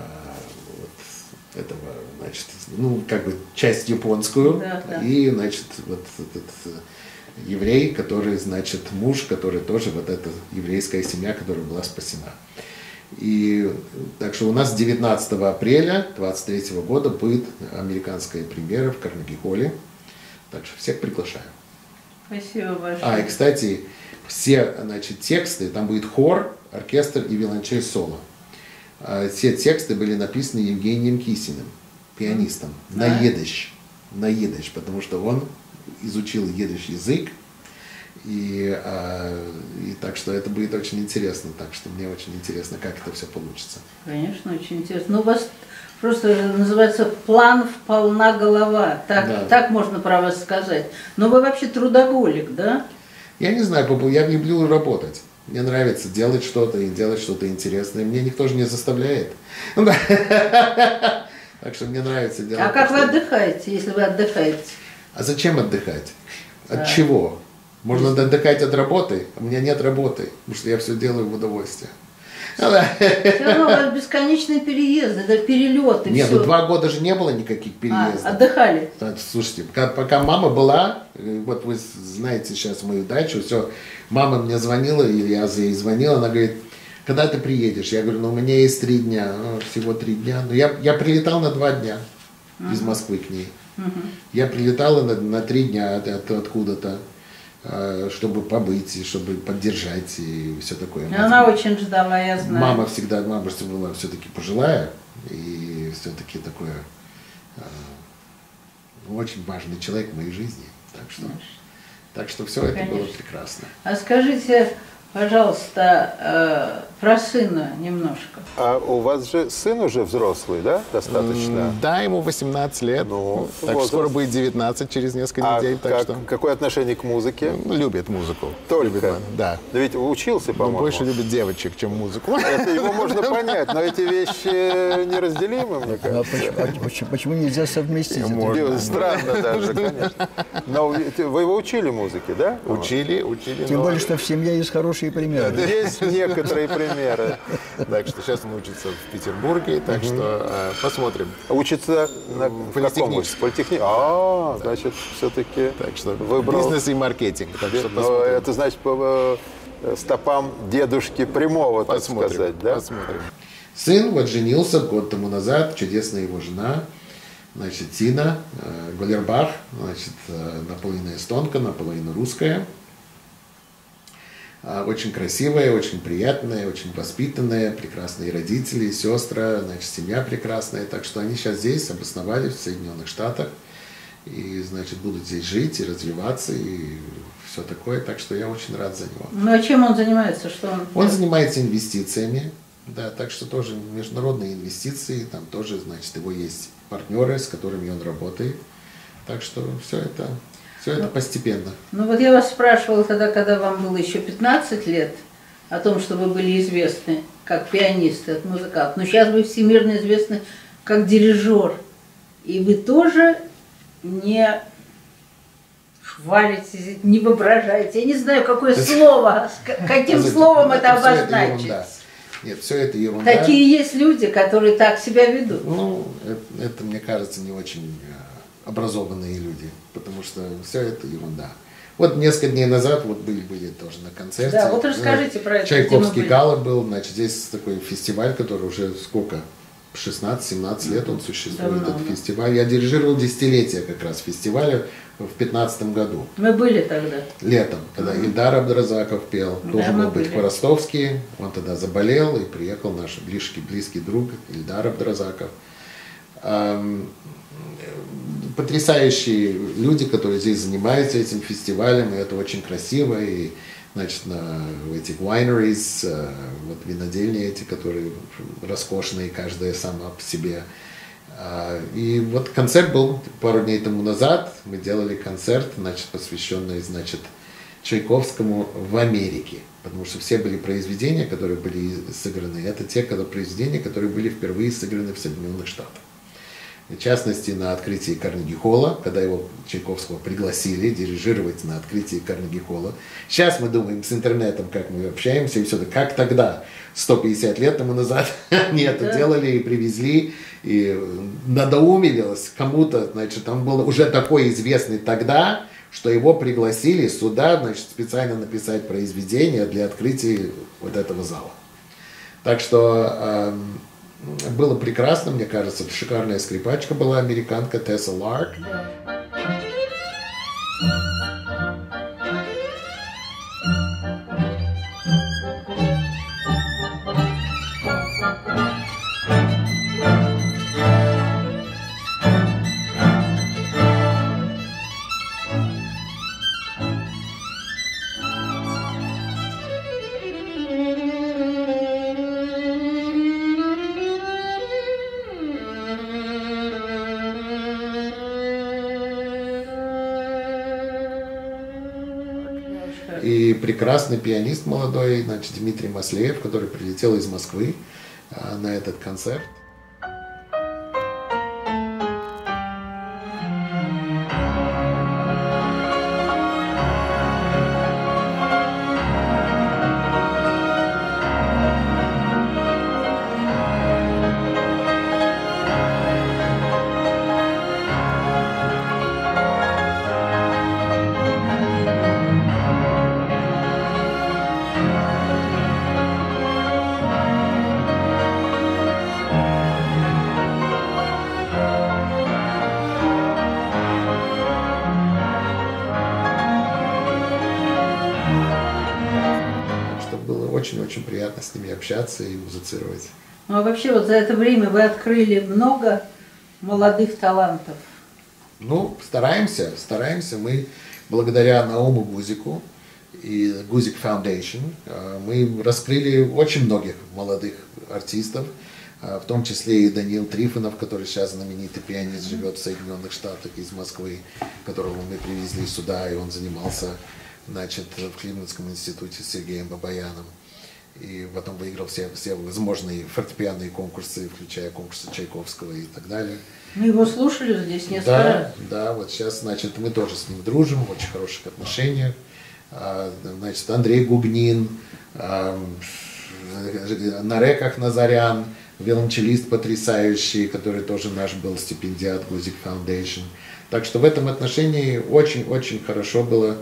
вот этого, значит, ну, как бы часть японскую, да, да. И, значит, вот этот еврей, который, значит, муж, который тоже вот эта еврейская семья, которая была спасена. И так что у нас девятнадцатого апреля двадцать третьего года будет американская премьера в Карнеги-холле. Так что всех приглашаю. Спасибо большое. А, и, кстати, все, значит, тексты, там будет хор, оркестр и виолончель соло. Все тексты были написаны Евгением Кисиным, пианистом, mm. на едиш, на едиш, потому что он изучил едиш язык. И, и так что это будет очень интересно, так что мне очень интересно, как это все получится. Конечно, очень интересно. Ну, у вас просто называется «План полна голова», так, да. Так можно про вас сказать. Но вы вообще трудоголик, да? Я не знаю, я люблю работать. Мне нравится делать что-то и делать что-то интересное. Мне никто же не заставляет. Так что мне нравится делать. А как вы отдыхаете, если вы отдыхаете? А зачем отдыхать? От чего? Можно отдыхать от работы, а у меня нет работы, потому что я все делаю в удовольствие. Все равно у вас бесконечные переезды, да, перелеты. Нет, ну два года же не было никаких переездов. А, отдыхали? Слушайте, пока, пока мама была, вот вы знаете сейчас мою дачу, все, мама мне звонила, или я ей звонила, она говорит, когда ты приедешь? Я говорю, ну у меня есть три дня, ну, всего три дня. Но я, я прилетал на два дня из Москвы к ней. Я прилетала на, на три дня от, от, откуда-то, чтобы побыть, чтобы поддержать и все такое. И она очень ждала, я знаю. Мама всегда, мама была все-таки пожилая, и все-таки такой очень важный человек в моей жизни. Так что, так что все это было прекрасно. А скажите, пожалуйста, про сына немножко. А у вас же сын уже взрослый, да, достаточно? Да, ему восемнадцать лет, ну, так возраст. Скоро будет девятнадцать через несколько а недель. Так как, что... какое отношение к музыке? Любит музыку. Только? Любит, да. Да ведь учился, по-моему. Он больше любит девочек, чем музыку. Это его можно понять, но эти вещи неразделимы, мне А кажется. почему, почему- почему нельзя совместить это? Можно. Странно даже, конечно. Но вы его учили музыке, да? Учили, учили. Тем но- более, что в семье есть хорошие примеры. Есть некоторые примеры. Так что сейчас он учится в Петербурге, так что э, посмотрим. Учится на Политехническом. Политехни... А, значит, все-таки Так что выбрал... бизнес и маркетинг. Так что Но посмотрим. это значит по э, стопам дедушки прямого, так Посмотрим, сказать, да? посмотрим. Сын вот женился год тому назад, чудесная его жена, значит, Тина э, Голербах, значит, э, наполовину эстонка, наполовину русская. А, Очень красивая, очень приятная, очень воспитанная, прекрасные родители, сестра, значит, семья прекрасная. Так что они сейчас здесь обосновались в Соединенных Штатах и, значит, будут здесь жить и развиваться и все такое. Так что я очень рад за него. Ну а чем он занимается? Что он... Он занимается инвестициями, да, так что тоже международные инвестиции, там тоже, значит, его есть партнеры, с которыми он работает. Так что все это, все это постепенно. Ну вот я вас спрашивала тогда, когда вам было еще пятнадцать лет, о том, что вы были известны как пианист, как музыкант. Но сейчас вы всемирно известны как дирижер. И вы тоже не хвалитесь, не воображаете. Я не знаю, какое слово, с каким Это- словом это всё обозначить. ерунда. Нет, все это ерунда. Такие есть люди, которые так себя ведут. Ну, это, это, мне кажется, не очень э, образованные люди, потому что все это ерунда. Вот несколько дней назад вот были, были тоже на концерте. Да, вот расскажите про это, Чайковский где мы были. гала был, значит, здесь такой фестиваль, который уже сколько? шестнадцать-семнадцать лет он существует, Давно, этот да. фестиваль. Я дирижировал десятилетие как раз фестиваля в пятнадцатом году. Мы были тогда. Летом, когда Ильдар Абдразаков пел, Да, должен мы был быть были. Хворостовский, он тогда заболел, и приехал наш близкий, близкий друг Ильдар Абдразаков. Ам, Потрясающие люди, которые здесь занимаются этим фестивалем, и это очень красиво, и, значит, на этих wineries, э, вот винодельни эти, которые роскошные, каждая сама по себе. А, И вот концерт был пару дней тому назад. Мы делали концерт, значит, посвященный, значит, Чайковскому в Америке. Потому что все были произведения, которые были сыграны. Это те которые, произведения, которые были впервые сыграны в Соединенных Штатах. В частности, на открытии Карнеги-холла, когда его Чайковского пригласили дирижировать на открытии Карнеги-холла. Сейчас мы думаем с интернетом, как мы общаемся, и все это. Как тогда, сто пятьдесят лет тому назад, они это Да. делали и привезли, и надоумилилось кому-то, значит, он был уже такой известный тогда, что его пригласили сюда, значит, специально написать произведение для открытия вот этого зала. Так что эм, было прекрасно, мне кажется, шикарная скрипачка была, американка Тесса Ларк. И прекрасный пианист молодой, значит, Дмитрий Маслеев, который прилетел из Москвы а, на этот концерт. очень приятно с ними общаться и музицировать. Ну а вообще вот за это время вы открыли много молодых талантов. Ну, стараемся, стараемся. Мы благодаря Науму Гузику и Guzik Foundation мы раскрыли очень многих молодых артистов, в том числе и Даниил Трифонов, который сейчас знаменитый пианист, живет в Соединенных Штатах из Москвы, которого мы привезли сюда, и он занимался, значит, в Климовском институте с Сергеем Бабаяном. И потом выиграл все, все возможные фортепианные конкурсы, включая конкурсы Чайковского и так далее. Мы его слушали здесь несколько да, раз. Да, вот сейчас, значит, мы тоже с ним дружим, в очень хороших отношениях. Значит, Андрей Губнин, Нареках Назарян, виолончелист потрясающий, который тоже наш был стипендиат Guzik Foundation. Так что в этом отношении очень-очень хорошо было,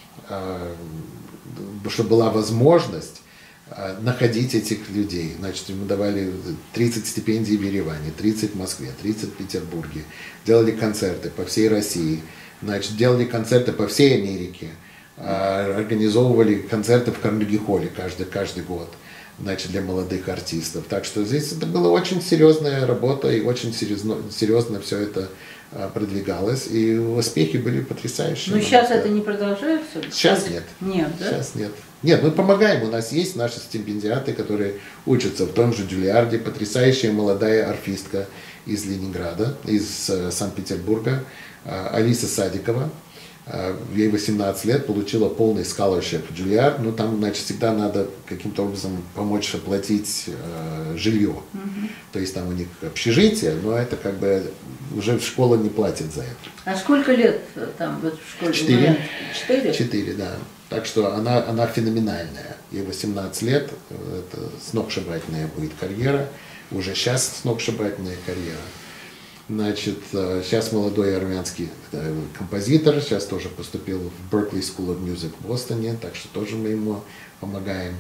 что была возможность находить этих людей. Значит, мы давали тридцать стипендий в Ереване, тридцать в Москве, тридцать в Петербурге. Делали концерты по всей России. Значит, делали концерты по всей Америке. Организовывали концерты в Карнеги-холле каждый, каждый год, значит, для молодых артистов. Так что здесь это была очень серьезная работа, и очень серьезно, серьезно все это продвигалось, и успехи были потрясающие. Но сейчас это не продолжается? Сейчас нет. Нет, да? Сейчас нет. Нет, мы помогаем, у нас есть наши стипендиаты, которые учатся в том же Джульярде, потрясающая молодая арфистка из Ленинграда, из Санкт-Петербурга, Алиса Садикова. Ей восемнадцать лет, получила полный scholarship в Джульярд, но там, значит, всегда надо каким-то образом помочь оплатить э, жилье. Mm-hmm. То есть там у них общежитие, но это как бы уже школа не платит за это. А сколько лет там в этой школе? Четыре. Четыре? Четыре, да. Так что она, она феноменальная. Ей восемнадцать лет, это сногсшибательная будет карьера, уже сейчас сногсшибательная карьера. Значит, сейчас молодой армянский композитор, сейчас тоже поступил в Berklee School of Music в Бостоне, так что тоже мы ему помогаем.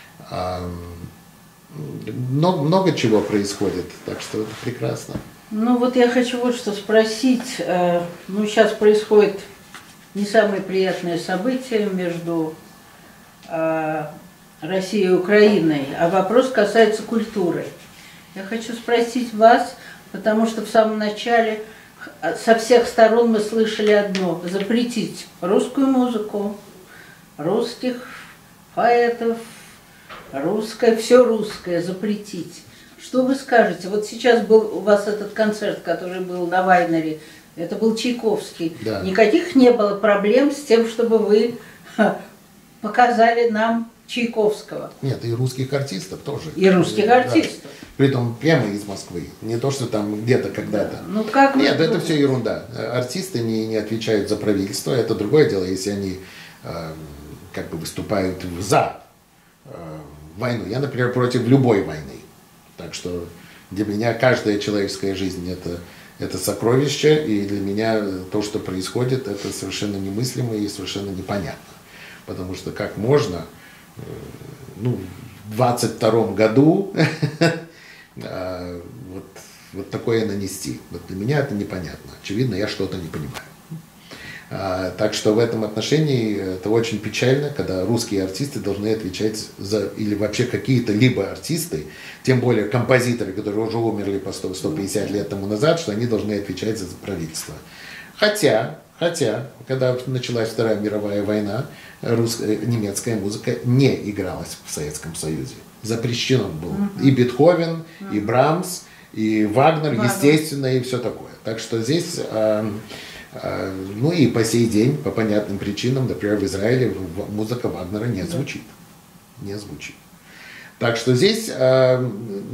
Много, много чего происходит, так что это прекрасно. Ну вот я хочу вот что спросить. Ну сейчас происходит не самые приятные события между Россией и Украиной, а вопрос касается культуры. Я хочу спросить вас, потому что в самом начале со всех сторон мы слышали одно: запретить русскую музыку, русских поэтов, русское, все русское запретить. Что вы скажете? Вот сейчас был у вас этот концерт, который был на Вайнере, это был Чайковский. Да. Никаких не было проблем с тем, чтобы вы показали нам Чайковского. Нет, и русских артистов тоже. И русских да. артистов. Притом прямо из Москвы. Не то, что там где-то когда-то. Ну, как Нет, вы это все ерунда. Артисты не, не отвечают за правительство. Это другое дело, если они э, как бы выступают за э, войну. Я, например, против любой войны. Так что для меня каждая человеческая жизнь это, это сокровище. И для меня то, что происходит, это совершенно немыслимо и совершенно непонятно. Потому что как можно э, ну, в двадцать втором году Вот, вот такое нанести. Вот для меня это непонятно. Очевидно, я что-то не понимаю. А, так что в этом отношении это очень печально, когда русские артисты должны отвечать за, или вообще какие-то либо артисты, тем более композиторы, которые уже умерли по сто — сто пятьдесят лет тому назад, что они должны отвечать за правительство. Хотя, хотя, когда началась Вторая мировая война, русская, немецкая музыка не игралась в Советском Союзе. Запрещен был uh-huh. и Бетховен, uh-huh. и Брамс, и Вагнер, Вагнер, естественно, и все такое. Так что здесь, э, э, ну и по сей день, по понятным причинам, например, в Израиле музыка Вагнера не звучит. Не звучит. Так что здесь, э,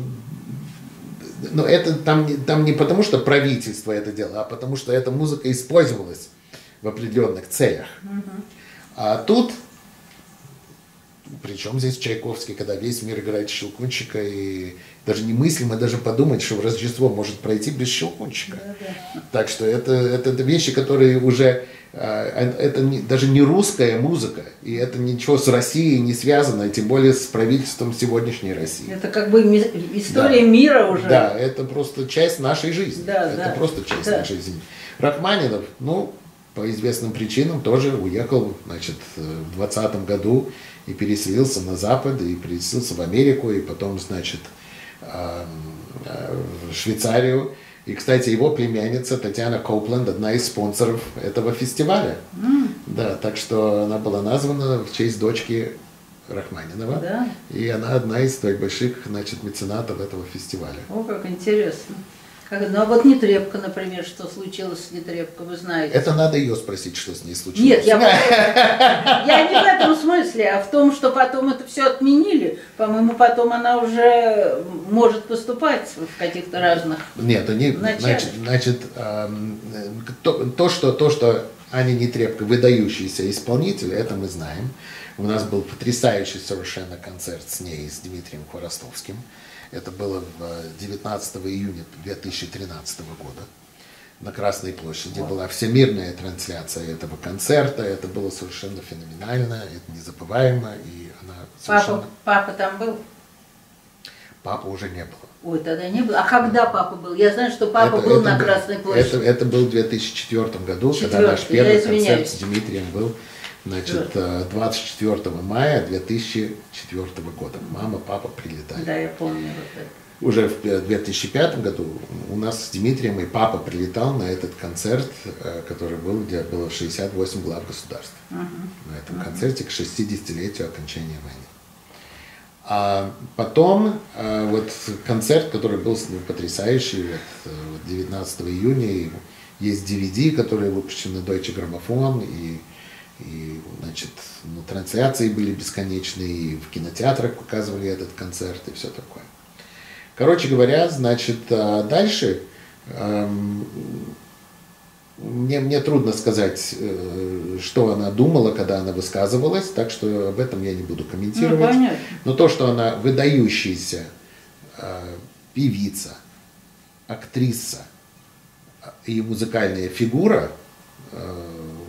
ну это там, там не потому, что правительство это делало, а потому что эта музыка использовалась в определенных целях. Uh-huh. А тут... Причем здесь Чайковский, когда весь мир играет Щелкунчика, и даже немыслимо даже подумать, что Рождество может пройти без Щелкунчика. Да, да. Так что это, это, это вещи, которые уже, это не, даже не русская музыка, и это ничего с Россией не связано, тем более с правительством сегодняшней России. Это как бы история да. мира уже. Да, это просто часть нашей жизни. Да, это да. просто часть да. нашей жизни. Рахманинов, ну, по известным причинам тоже уехал, значит, в двадцатом году и переселился на Запад, и переселился в Америку, и потом, значит, в Швейцарию. И, кстати, его племянница Татьяна Коупленд, одна из спонсоров этого фестиваля. Mm. Да, так что она была названа в честь дочки Рахманинова. Да. И она одна из твоих больших, значит, меценатов этого фестиваля. О, как интересно. Как, ну а вот Нетребко, например, что случилось с Нетребко, вы знаете? Это надо ее спросить, что с ней случилось. Нет, я, я не в этом смысле, а в том, что потом это все отменили. По-моему, потом она уже может поступать в каких-то разных Нет, они, значит, значит то, то, что, то, что Аня Нетребко выдающийся исполнитель, это мы знаем. У нас был потрясающий совершенно концерт с ней, с Дмитрием Хворостовским. Это было девятнадцатого июня две тысячи тринадцатого года на Красной площади. Вот. Была всемирная трансляция этого концерта. Это было совершенно феноменально, это незабываемо. И она совершенно... папа, папа там был? Папы уже не было. Ой, тогда не было. А когда папа был? Я знаю, что папа это, был это, на Красной площади. Это, это был в две тысячи четвёртом году, Четвертый, когда наш первый концерт с Дмитрием был. Значит, двадцать четвёртого мая две тысячи четвёртого года. Мама, папа прилетали. Да, я помню вот это. Уже в две тысячи пятом году у нас с Дмитрием и папа прилетал на этот концерт, который был, где было шестьдесят восемь глав государств. Uh-huh. На этом uh-huh. концерте к шестидесятилетию окончания войны. А потом вот концерт, который был с ним потрясающий, вот, девятнадцатого июня, есть ди ви ди, которые выпущены Deutsche Grammophon, и И, значит, ну, трансляции были бесконечные, и в кинотеатрах показывали этот концерт, и все такое. Короче говоря, значит, дальше эм, мне, мне трудно сказать, э, что она думала, когда она высказывалась, так что об этом я не буду комментировать. Ну, но то, что она выдающаяся э, певица, актриса и музыкальная фигура, э,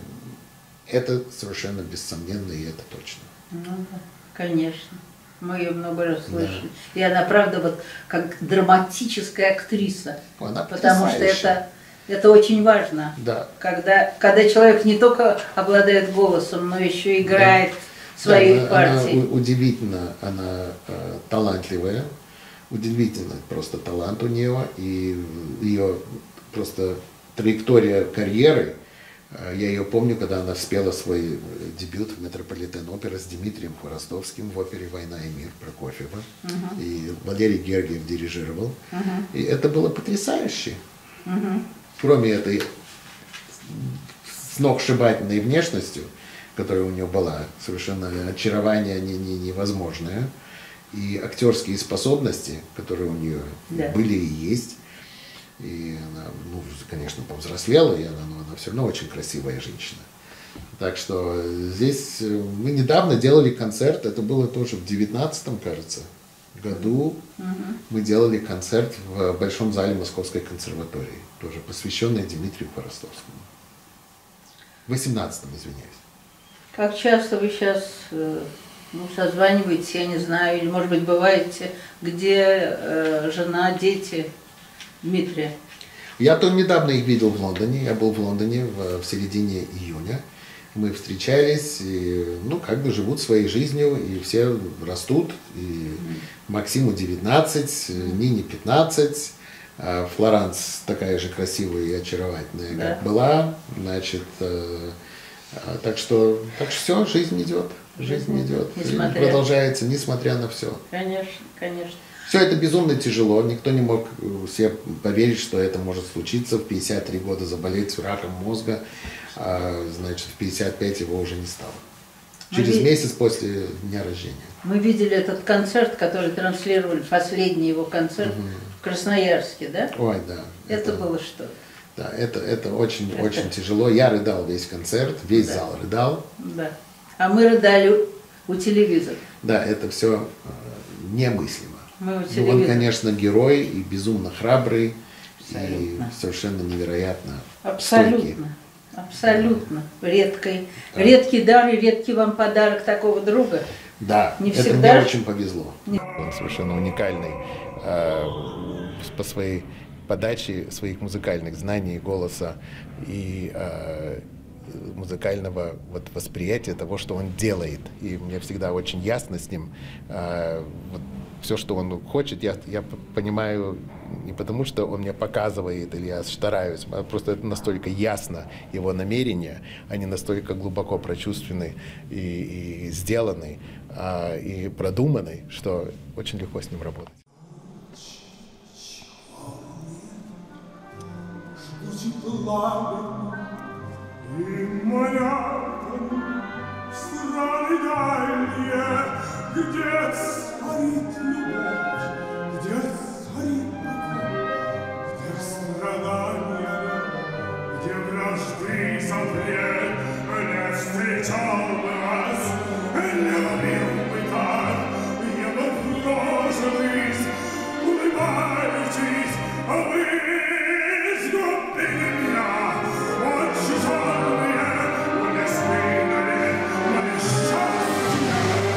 это совершенно бессомненно, и это точно. Ну, конечно. Мы ее много раз слышали. Да. И она, правда, вот как драматическая актриса. Она потому что это, это очень важно. Да. Когда, когда человек не только обладает голосом, но еще играет да. своей да, партией. Она удивительно, она э, талантливая. Удивительно просто талант у нее. И ее просто траектория карьеры. Я ее помню, когда она спела свой дебют в Метрополитен-опере с Дмитрием Хворостовским в опере «Война и мир» Прокофьева. Uh-huh. И Валерий Гергиев дирижировал. Uh-huh. И это было потрясающе. Uh-huh. Кроме этой сногсшибательной внешностью, которая у нее была, совершенно очарование не, не, невозможное, и актерские способности, которые у нее yeah. были и есть. И она, ну, конечно, повзрослела, и она, но она все равно очень красивая женщина. Так что здесь мы недавно делали концерт, это было тоже в девятнадцатом, кажется, году. Uh-huh. Мы делали концерт в Большом зале Московской консерватории, тоже посвященный Дмитрию Хворостовскому. В восемнадцатом, извиняюсь. Как часто вы сейчас ну, созваниваетесь, я не знаю, или, может быть, бываете, где э, жена, дети Дмитрия? Я то недавно их видел в Лондоне, я был в Лондоне в, в середине июня. Мы встречались, и, ну, как бы живут своей жизнью, и все растут. И Максиму девятнадцать, Нине пятнадцать, а Флоранс такая же красивая и очаровательная, да. как была. Значит, э, так что, так что все, жизнь идет, жизнь идет, несмотря... жизнь продолжается, несмотря на все. Конечно, конечно. Все это безумно тяжело, никто не мог себе поверить, что это может случиться. В пятьдесят три года заболеть раком мозга, а, значит, в пятьдесят пять его уже не стало. Через мы месяц после дня рождения. Мы видели этот концерт, который транслировали, последний его концерт угу. в Красноярске, да? Ой, да. Это, это было что? Да, это, это очень, это... очень тяжело. Я рыдал весь концерт, весь да. зал рыдал. Да. А мы рыдали у телевизора. Да, это все немыслимо. Мы у ну, он, конечно, герой и безумно храбрый, абсолютно. И совершенно невероятно абсолютно, стойкий. Абсолютно. Редкий, да. редкий дар и редкий вам подарок такого друга. Да, не это всегда... мне очень повезло. Не... Он совершенно уникальный э, по своей подаче, своих музыкальных знаний, голоса и, э, музыкального вот восприятия того, что он делает. И мне всегда очень ясно с ним. Э, вот, все, что он хочет, я, я понимаю не потому, что он мне показывает или я стараюсь, а просто это настолько ясно, его намерения, они настолько глубоко прочувственны и, и сделаны, а, и продуманы, что очень легко с ним работать. И моя страны дальние, где царит любовь, где царит покой, где страдания, где вражды запрет, не встречал бы вас, не любил бы так, я бы вложились, улыбаетесь, а вы сгубили меня, очень жалкие, унесли навек мои счастья.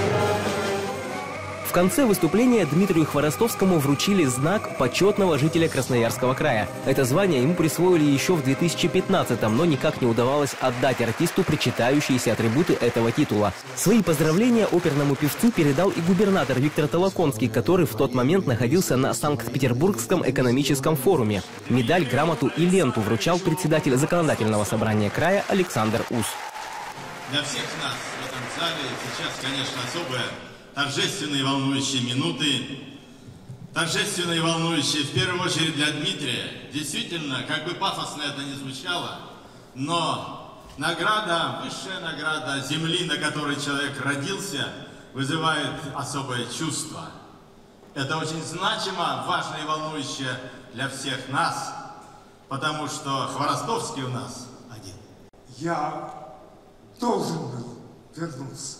В конце выступления Дмитрию Хворостовскому вручили знак почетного жителя Красноярского края. Это звание ему присвоили еще в две тысячи пятнадцатом, но никак не удавалось отдать артисту причитающиеся атрибуты этого титула. Свои поздравления оперному певцу передал и губернатор Виктор Толоконский, который в тот момент находился на Санкт-Петербургском экономическом форуме. Медаль, грамоту и ленту вручал председатель законодательного собрания края Александр Ус. Для всех нас в этом зале сейчас, конечно, особая торжественные и волнующие минуты, торжественные и волнующие, в первую очередь для Дмитрия. Действительно, как бы пафосно это ни звучало, но награда, высшая награда земли, на которой человек родился, вызывает особое чувство. Это очень значимо, важно и волнующе для всех нас, потому что Хворостовский у нас один. Я должен был вернуться.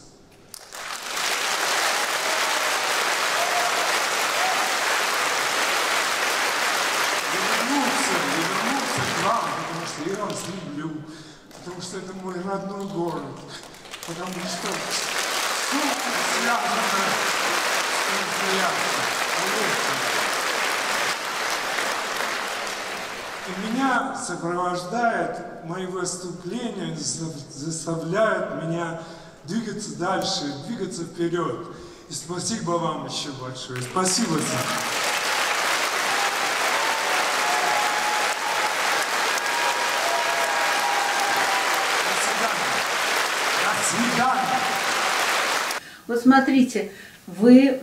Потому что я вас люблю, потому что это мой родной город, потому что все связано с энтузиазмом. И меня сопровождает, мои выступления заставляют меня двигаться дальше, двигаться вперед. И спасибо вам еще большое. Спасибо за это. Вот смотрите, вы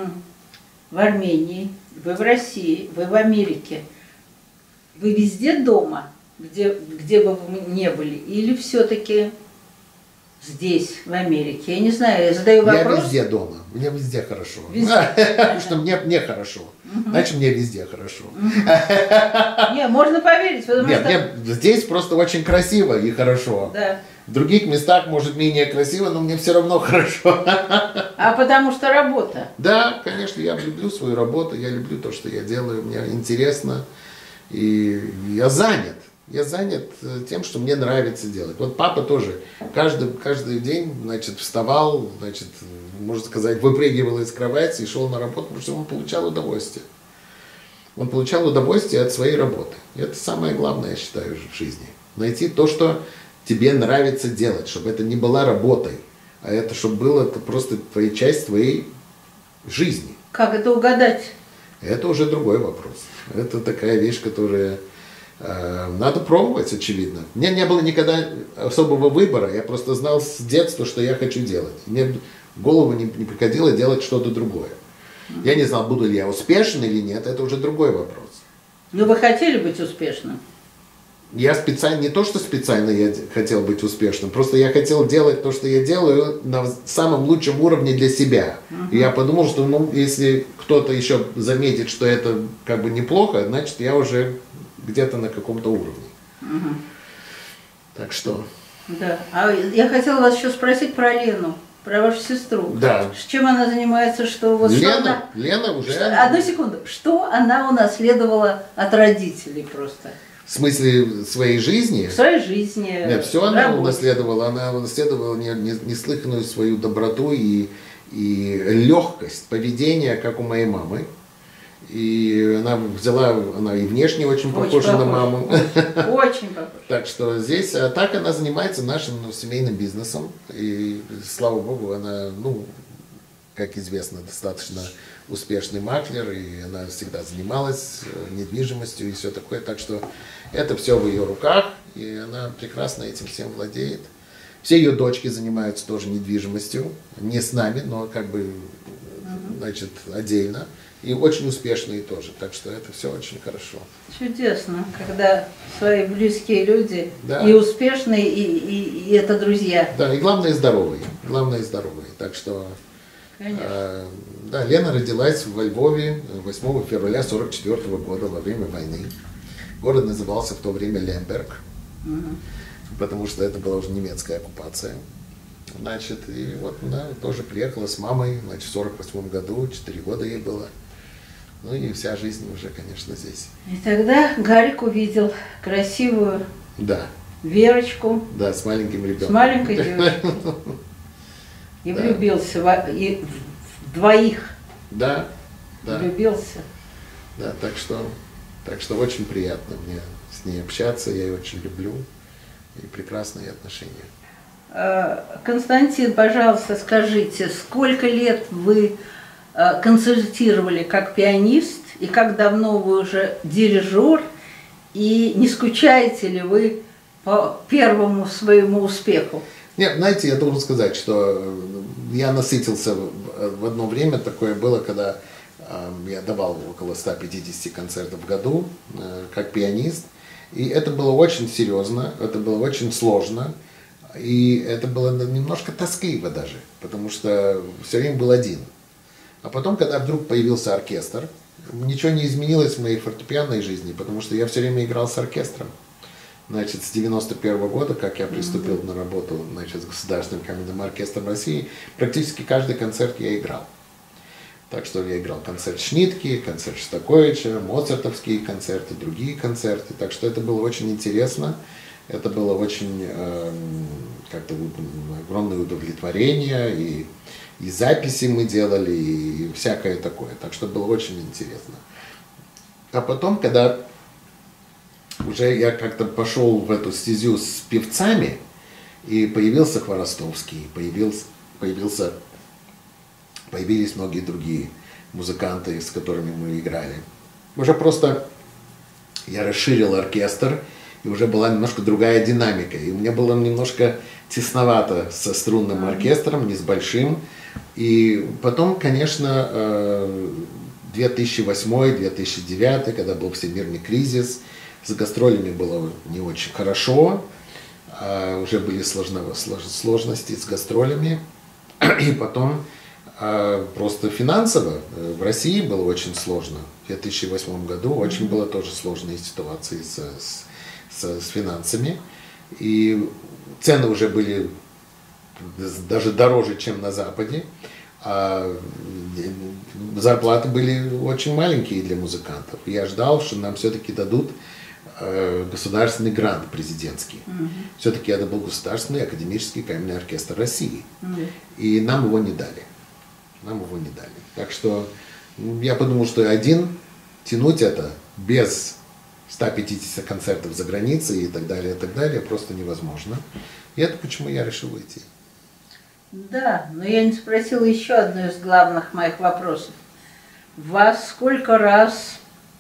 в Армении, вы в России, вы в Америке. Вы везде дома, где, где бы вы ни были? Или все-таки здесь, в Америке? Я не знаю, я задаю вопрос. Я везде дома, мне везде хорошо. Везде. Потому что мне, мне хорошо. Угу. Значит, мне везде хорошо. Угу. Не, можно поверить, потому Нет, что... мне здесь просто очень красиво и хорошо. Да. В других местах, может, менее красиво, но мне все равно хорошо. А потому что работа? Да, конечно, я люблю свою работу, я люблю то, что я делаю, мне интересно. И я занят. Я занят тем, что мне нравится делать. Вот папа тоже каждый, каждый день, значит, вставал, значит, можно сказать, выпрыгивал из кровати и шел на работу, потому что он получал удовольствие. Он получал удовольствие от своей работы. И это самое главное, я считаю, в жизни. Найти то, что тебе нравится делать, чтобы это не была работой, а это чтобы было это просто твоя часть твоей жизни. Как это угадать? Это уже другой вопрос. Это такая вещь, которая э, надо пробовать, очевидно. У меня не было никогда особого выбора, я просто знал с детства, что я хочу делать. Мне в голову не, не приходило делать что-то другое. Я не знал, буду ли я успешен или нет, это уже другой вопрос. Но вы хотели быть успешным? Я специально, не то что специально я хотел быть успешным, просто я хотел делать то, что я делаю на самом лучшем уровне для себя. Uh-huh. И я подумал, что ну, если кто-то еще заметит, что это как бы неплохо, значит я уже где-то на каком-то уровне. Uh-huh. Так что... Да. А я хотела вас еще спросить про Лену, про вашу сестру. Да. Чем она занимается, что вот Лена, что она... Лена уже... Что... Одну секунду. Что она унаследовала от родителей просто? В смысле своей жизни? В своей жизни. Нет, все она работе. унаследовала. Она унаследовала неслыханную свою доброту и, и легкость поведения, как у моей мамы. И она взяла, она и внешне очень, очень похожа похож, на маму. Очень, очень похожа. Так что здесь, а так она занимается нашим ну, семейным бизнесом. И, слава богу, она, ну, как известно, достаточно успешный маклер. И она всегда занималась недвижимостью и все такое. Так что это все в ее руках. И она прекрасно этим всем владеет. Все ее дочки занимаются тоже недвижимостью. Не с нами, но как бы, значит, отдельно. И очень успешные тоже. Так что это все очень хорошо. Чудесно, когда свои близкие люди да. и успешные, и, и, и это друзья. Да, и главное здоровые. Главное здоровые. Так что э, да, Лена родилась во Львове восьмого февраля сорок четвёртого года во время войны. Город назывался в то время Лемберг, угу. потому что это была уже немецкая оккупация. Значит, и вот она тоже приехала с мамой, значит, в сорок восьмом году, четыре года ей было. Ну и вся жизнь уже, конечно, здесь. И тогда Гарик увидел красивую да. Верочку. Да, с маленьким ребенком. С маленькой девочкой. И да. влюбился в, и в двоих. Да, да. Влюбился. Да, так что, так что очень приятно мне с ней общаться, я ее очень люблю. И прекрасные отношения. Константин, пожалуйста, скажите, сколько лет вы концертировали как пианист, и как давно вы уже дирижер, и не скучаете ли вы по первому своему успеху? Нет, знаете, я должен сказать, что я насытился в одно время, такое было, когда я давал около ста пятидесяти концертов в году как пианист, и это было очень серьезно, это было очень сложно, и это было немножко тоскливо даже, потому что все время был один. А потом, когда вдруг появился оркестр, ничего не изменилось в моей фортепианной жизни, потому что я все время играл с оркестром. Значит, с девяносто первого года, как я приступил mm-hmm. на работу, значит, с Государственным камерным оркестром России, практически каждый концерт я играл. Так что я играл концерт Шнитке, концерт Шостаковича, моцартовские концерты, другие концерты. Так что это было очень интересно, это было очень э, как-то огромное удовлетворение, и, и записи мы делали, и всякое такое. Так что было очень интересно. А потом, когда уже я как-то пошел в эту стезю с певцами, и появился Хворостовский, появился, появился, появились многие другие музыканты, с которыми мы играли. Уже просто я расширил оркестр, и уже была немножко другая динамика. И мне было немножко тесновато со струнным оркестром, не с большим. И потом, конечно, две тысячи восьмой — две тысячи девятый, когда был всемирный кризис, с гастролями было не очень хорошо, уже были сложности с гастролями. И потом просто финансово в России было очень сложно. В две тысячи восьмом году очень было тоже сложные ситуации с, с, с финансами. И цены уже были даже дороже, чем на Западе. А зарплаты были очень маленькие для музыкантов. Я ждал, что нам все-таки дадут государственный грант президентский. Mm-hmm. Все-таки это был Государственный академический камерный оркестр России. Mm-hmm. И нам его не дали. Нам его не дали. Так что я подумал, что один тянуть это без ста пятидесяти концертов за границей и так далее, и так далее, просто невозможно. И это почему я решил уйти. Да, но я не спросила еще одно из главных моих вопросов. Вас сколько раз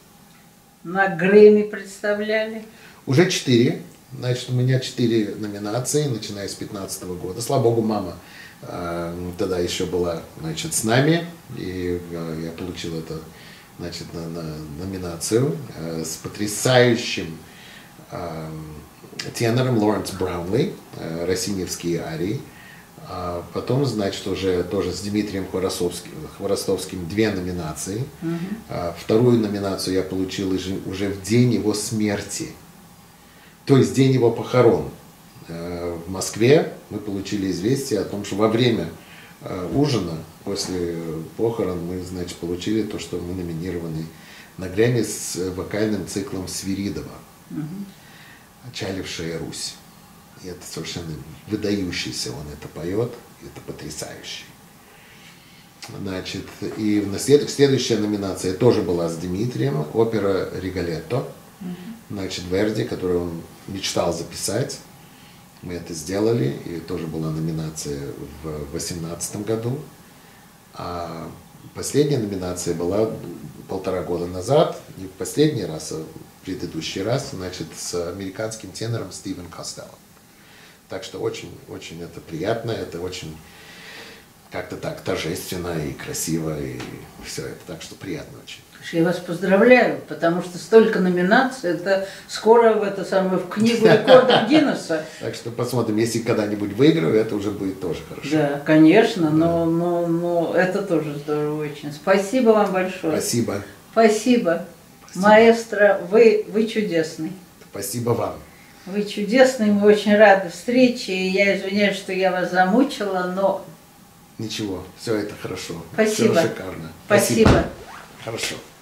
на Грэмми представляли? Уже четыре. Значит, у меня четыре номинации, начиная с пятнадцатого года. Слава богу, мама э, тогда еще была, значит, с нами, и э, я получил это, значит, на, на номинацию э, с потрясающим э, тенором Лоренс Браунли, э, Россиневские арии. А потом, значит, уже тоже с Дмитрием Хворостовским, Хворостовским две номинации. Mm-hmm. А вторую номинацию я получил уже в день его смерти. То есть день его похорон. В Москве мы получили известие о том, что во время ужина, после похорон, мы, значит, получили то, что мы номинированы на Грэмми с вокальным циклом Свиридова. Mm-hmm. «Отчалившая Русь». И это совершенно выдающийся, он это поет, это потрясающе. Значит, и на след... следующая номинация тоже была с Дмитрием, опера «Риголетто». Значит, Верди, которую он мечтал записать. Мы это сделали, и тоже была номинация в две тысячи восемнадцатом году. А последняя номинация была полтора года назад, не в последний раз, а в предыдущий раз, значит, с американским тенором Стивен Костелло. Так что очень-очень это приятно, это очень как-то так торжественно и красиво, и все это, так что приятно очень. Я вас поздравляю, потому что столько номинаций, это скоро в это самое в книгу рекордов Гиннесса. Так что посмотрим, если когда-нибудь выиграю, это уже будет тоже хорошо. Да, конечно, но, но, но это тоже здорово очень. Спасибо вам большое. Спасибо. Спасибо. Спасибо. Маэстро, вы, вы чудесный. Спасибо вам. Вы чудесный, мы очень рады встрече. И я извиняюсь, что я вас замучила, но... Ничего, все это хорошо. Спасибо. Все шикарно. Спасибо. Хорошо.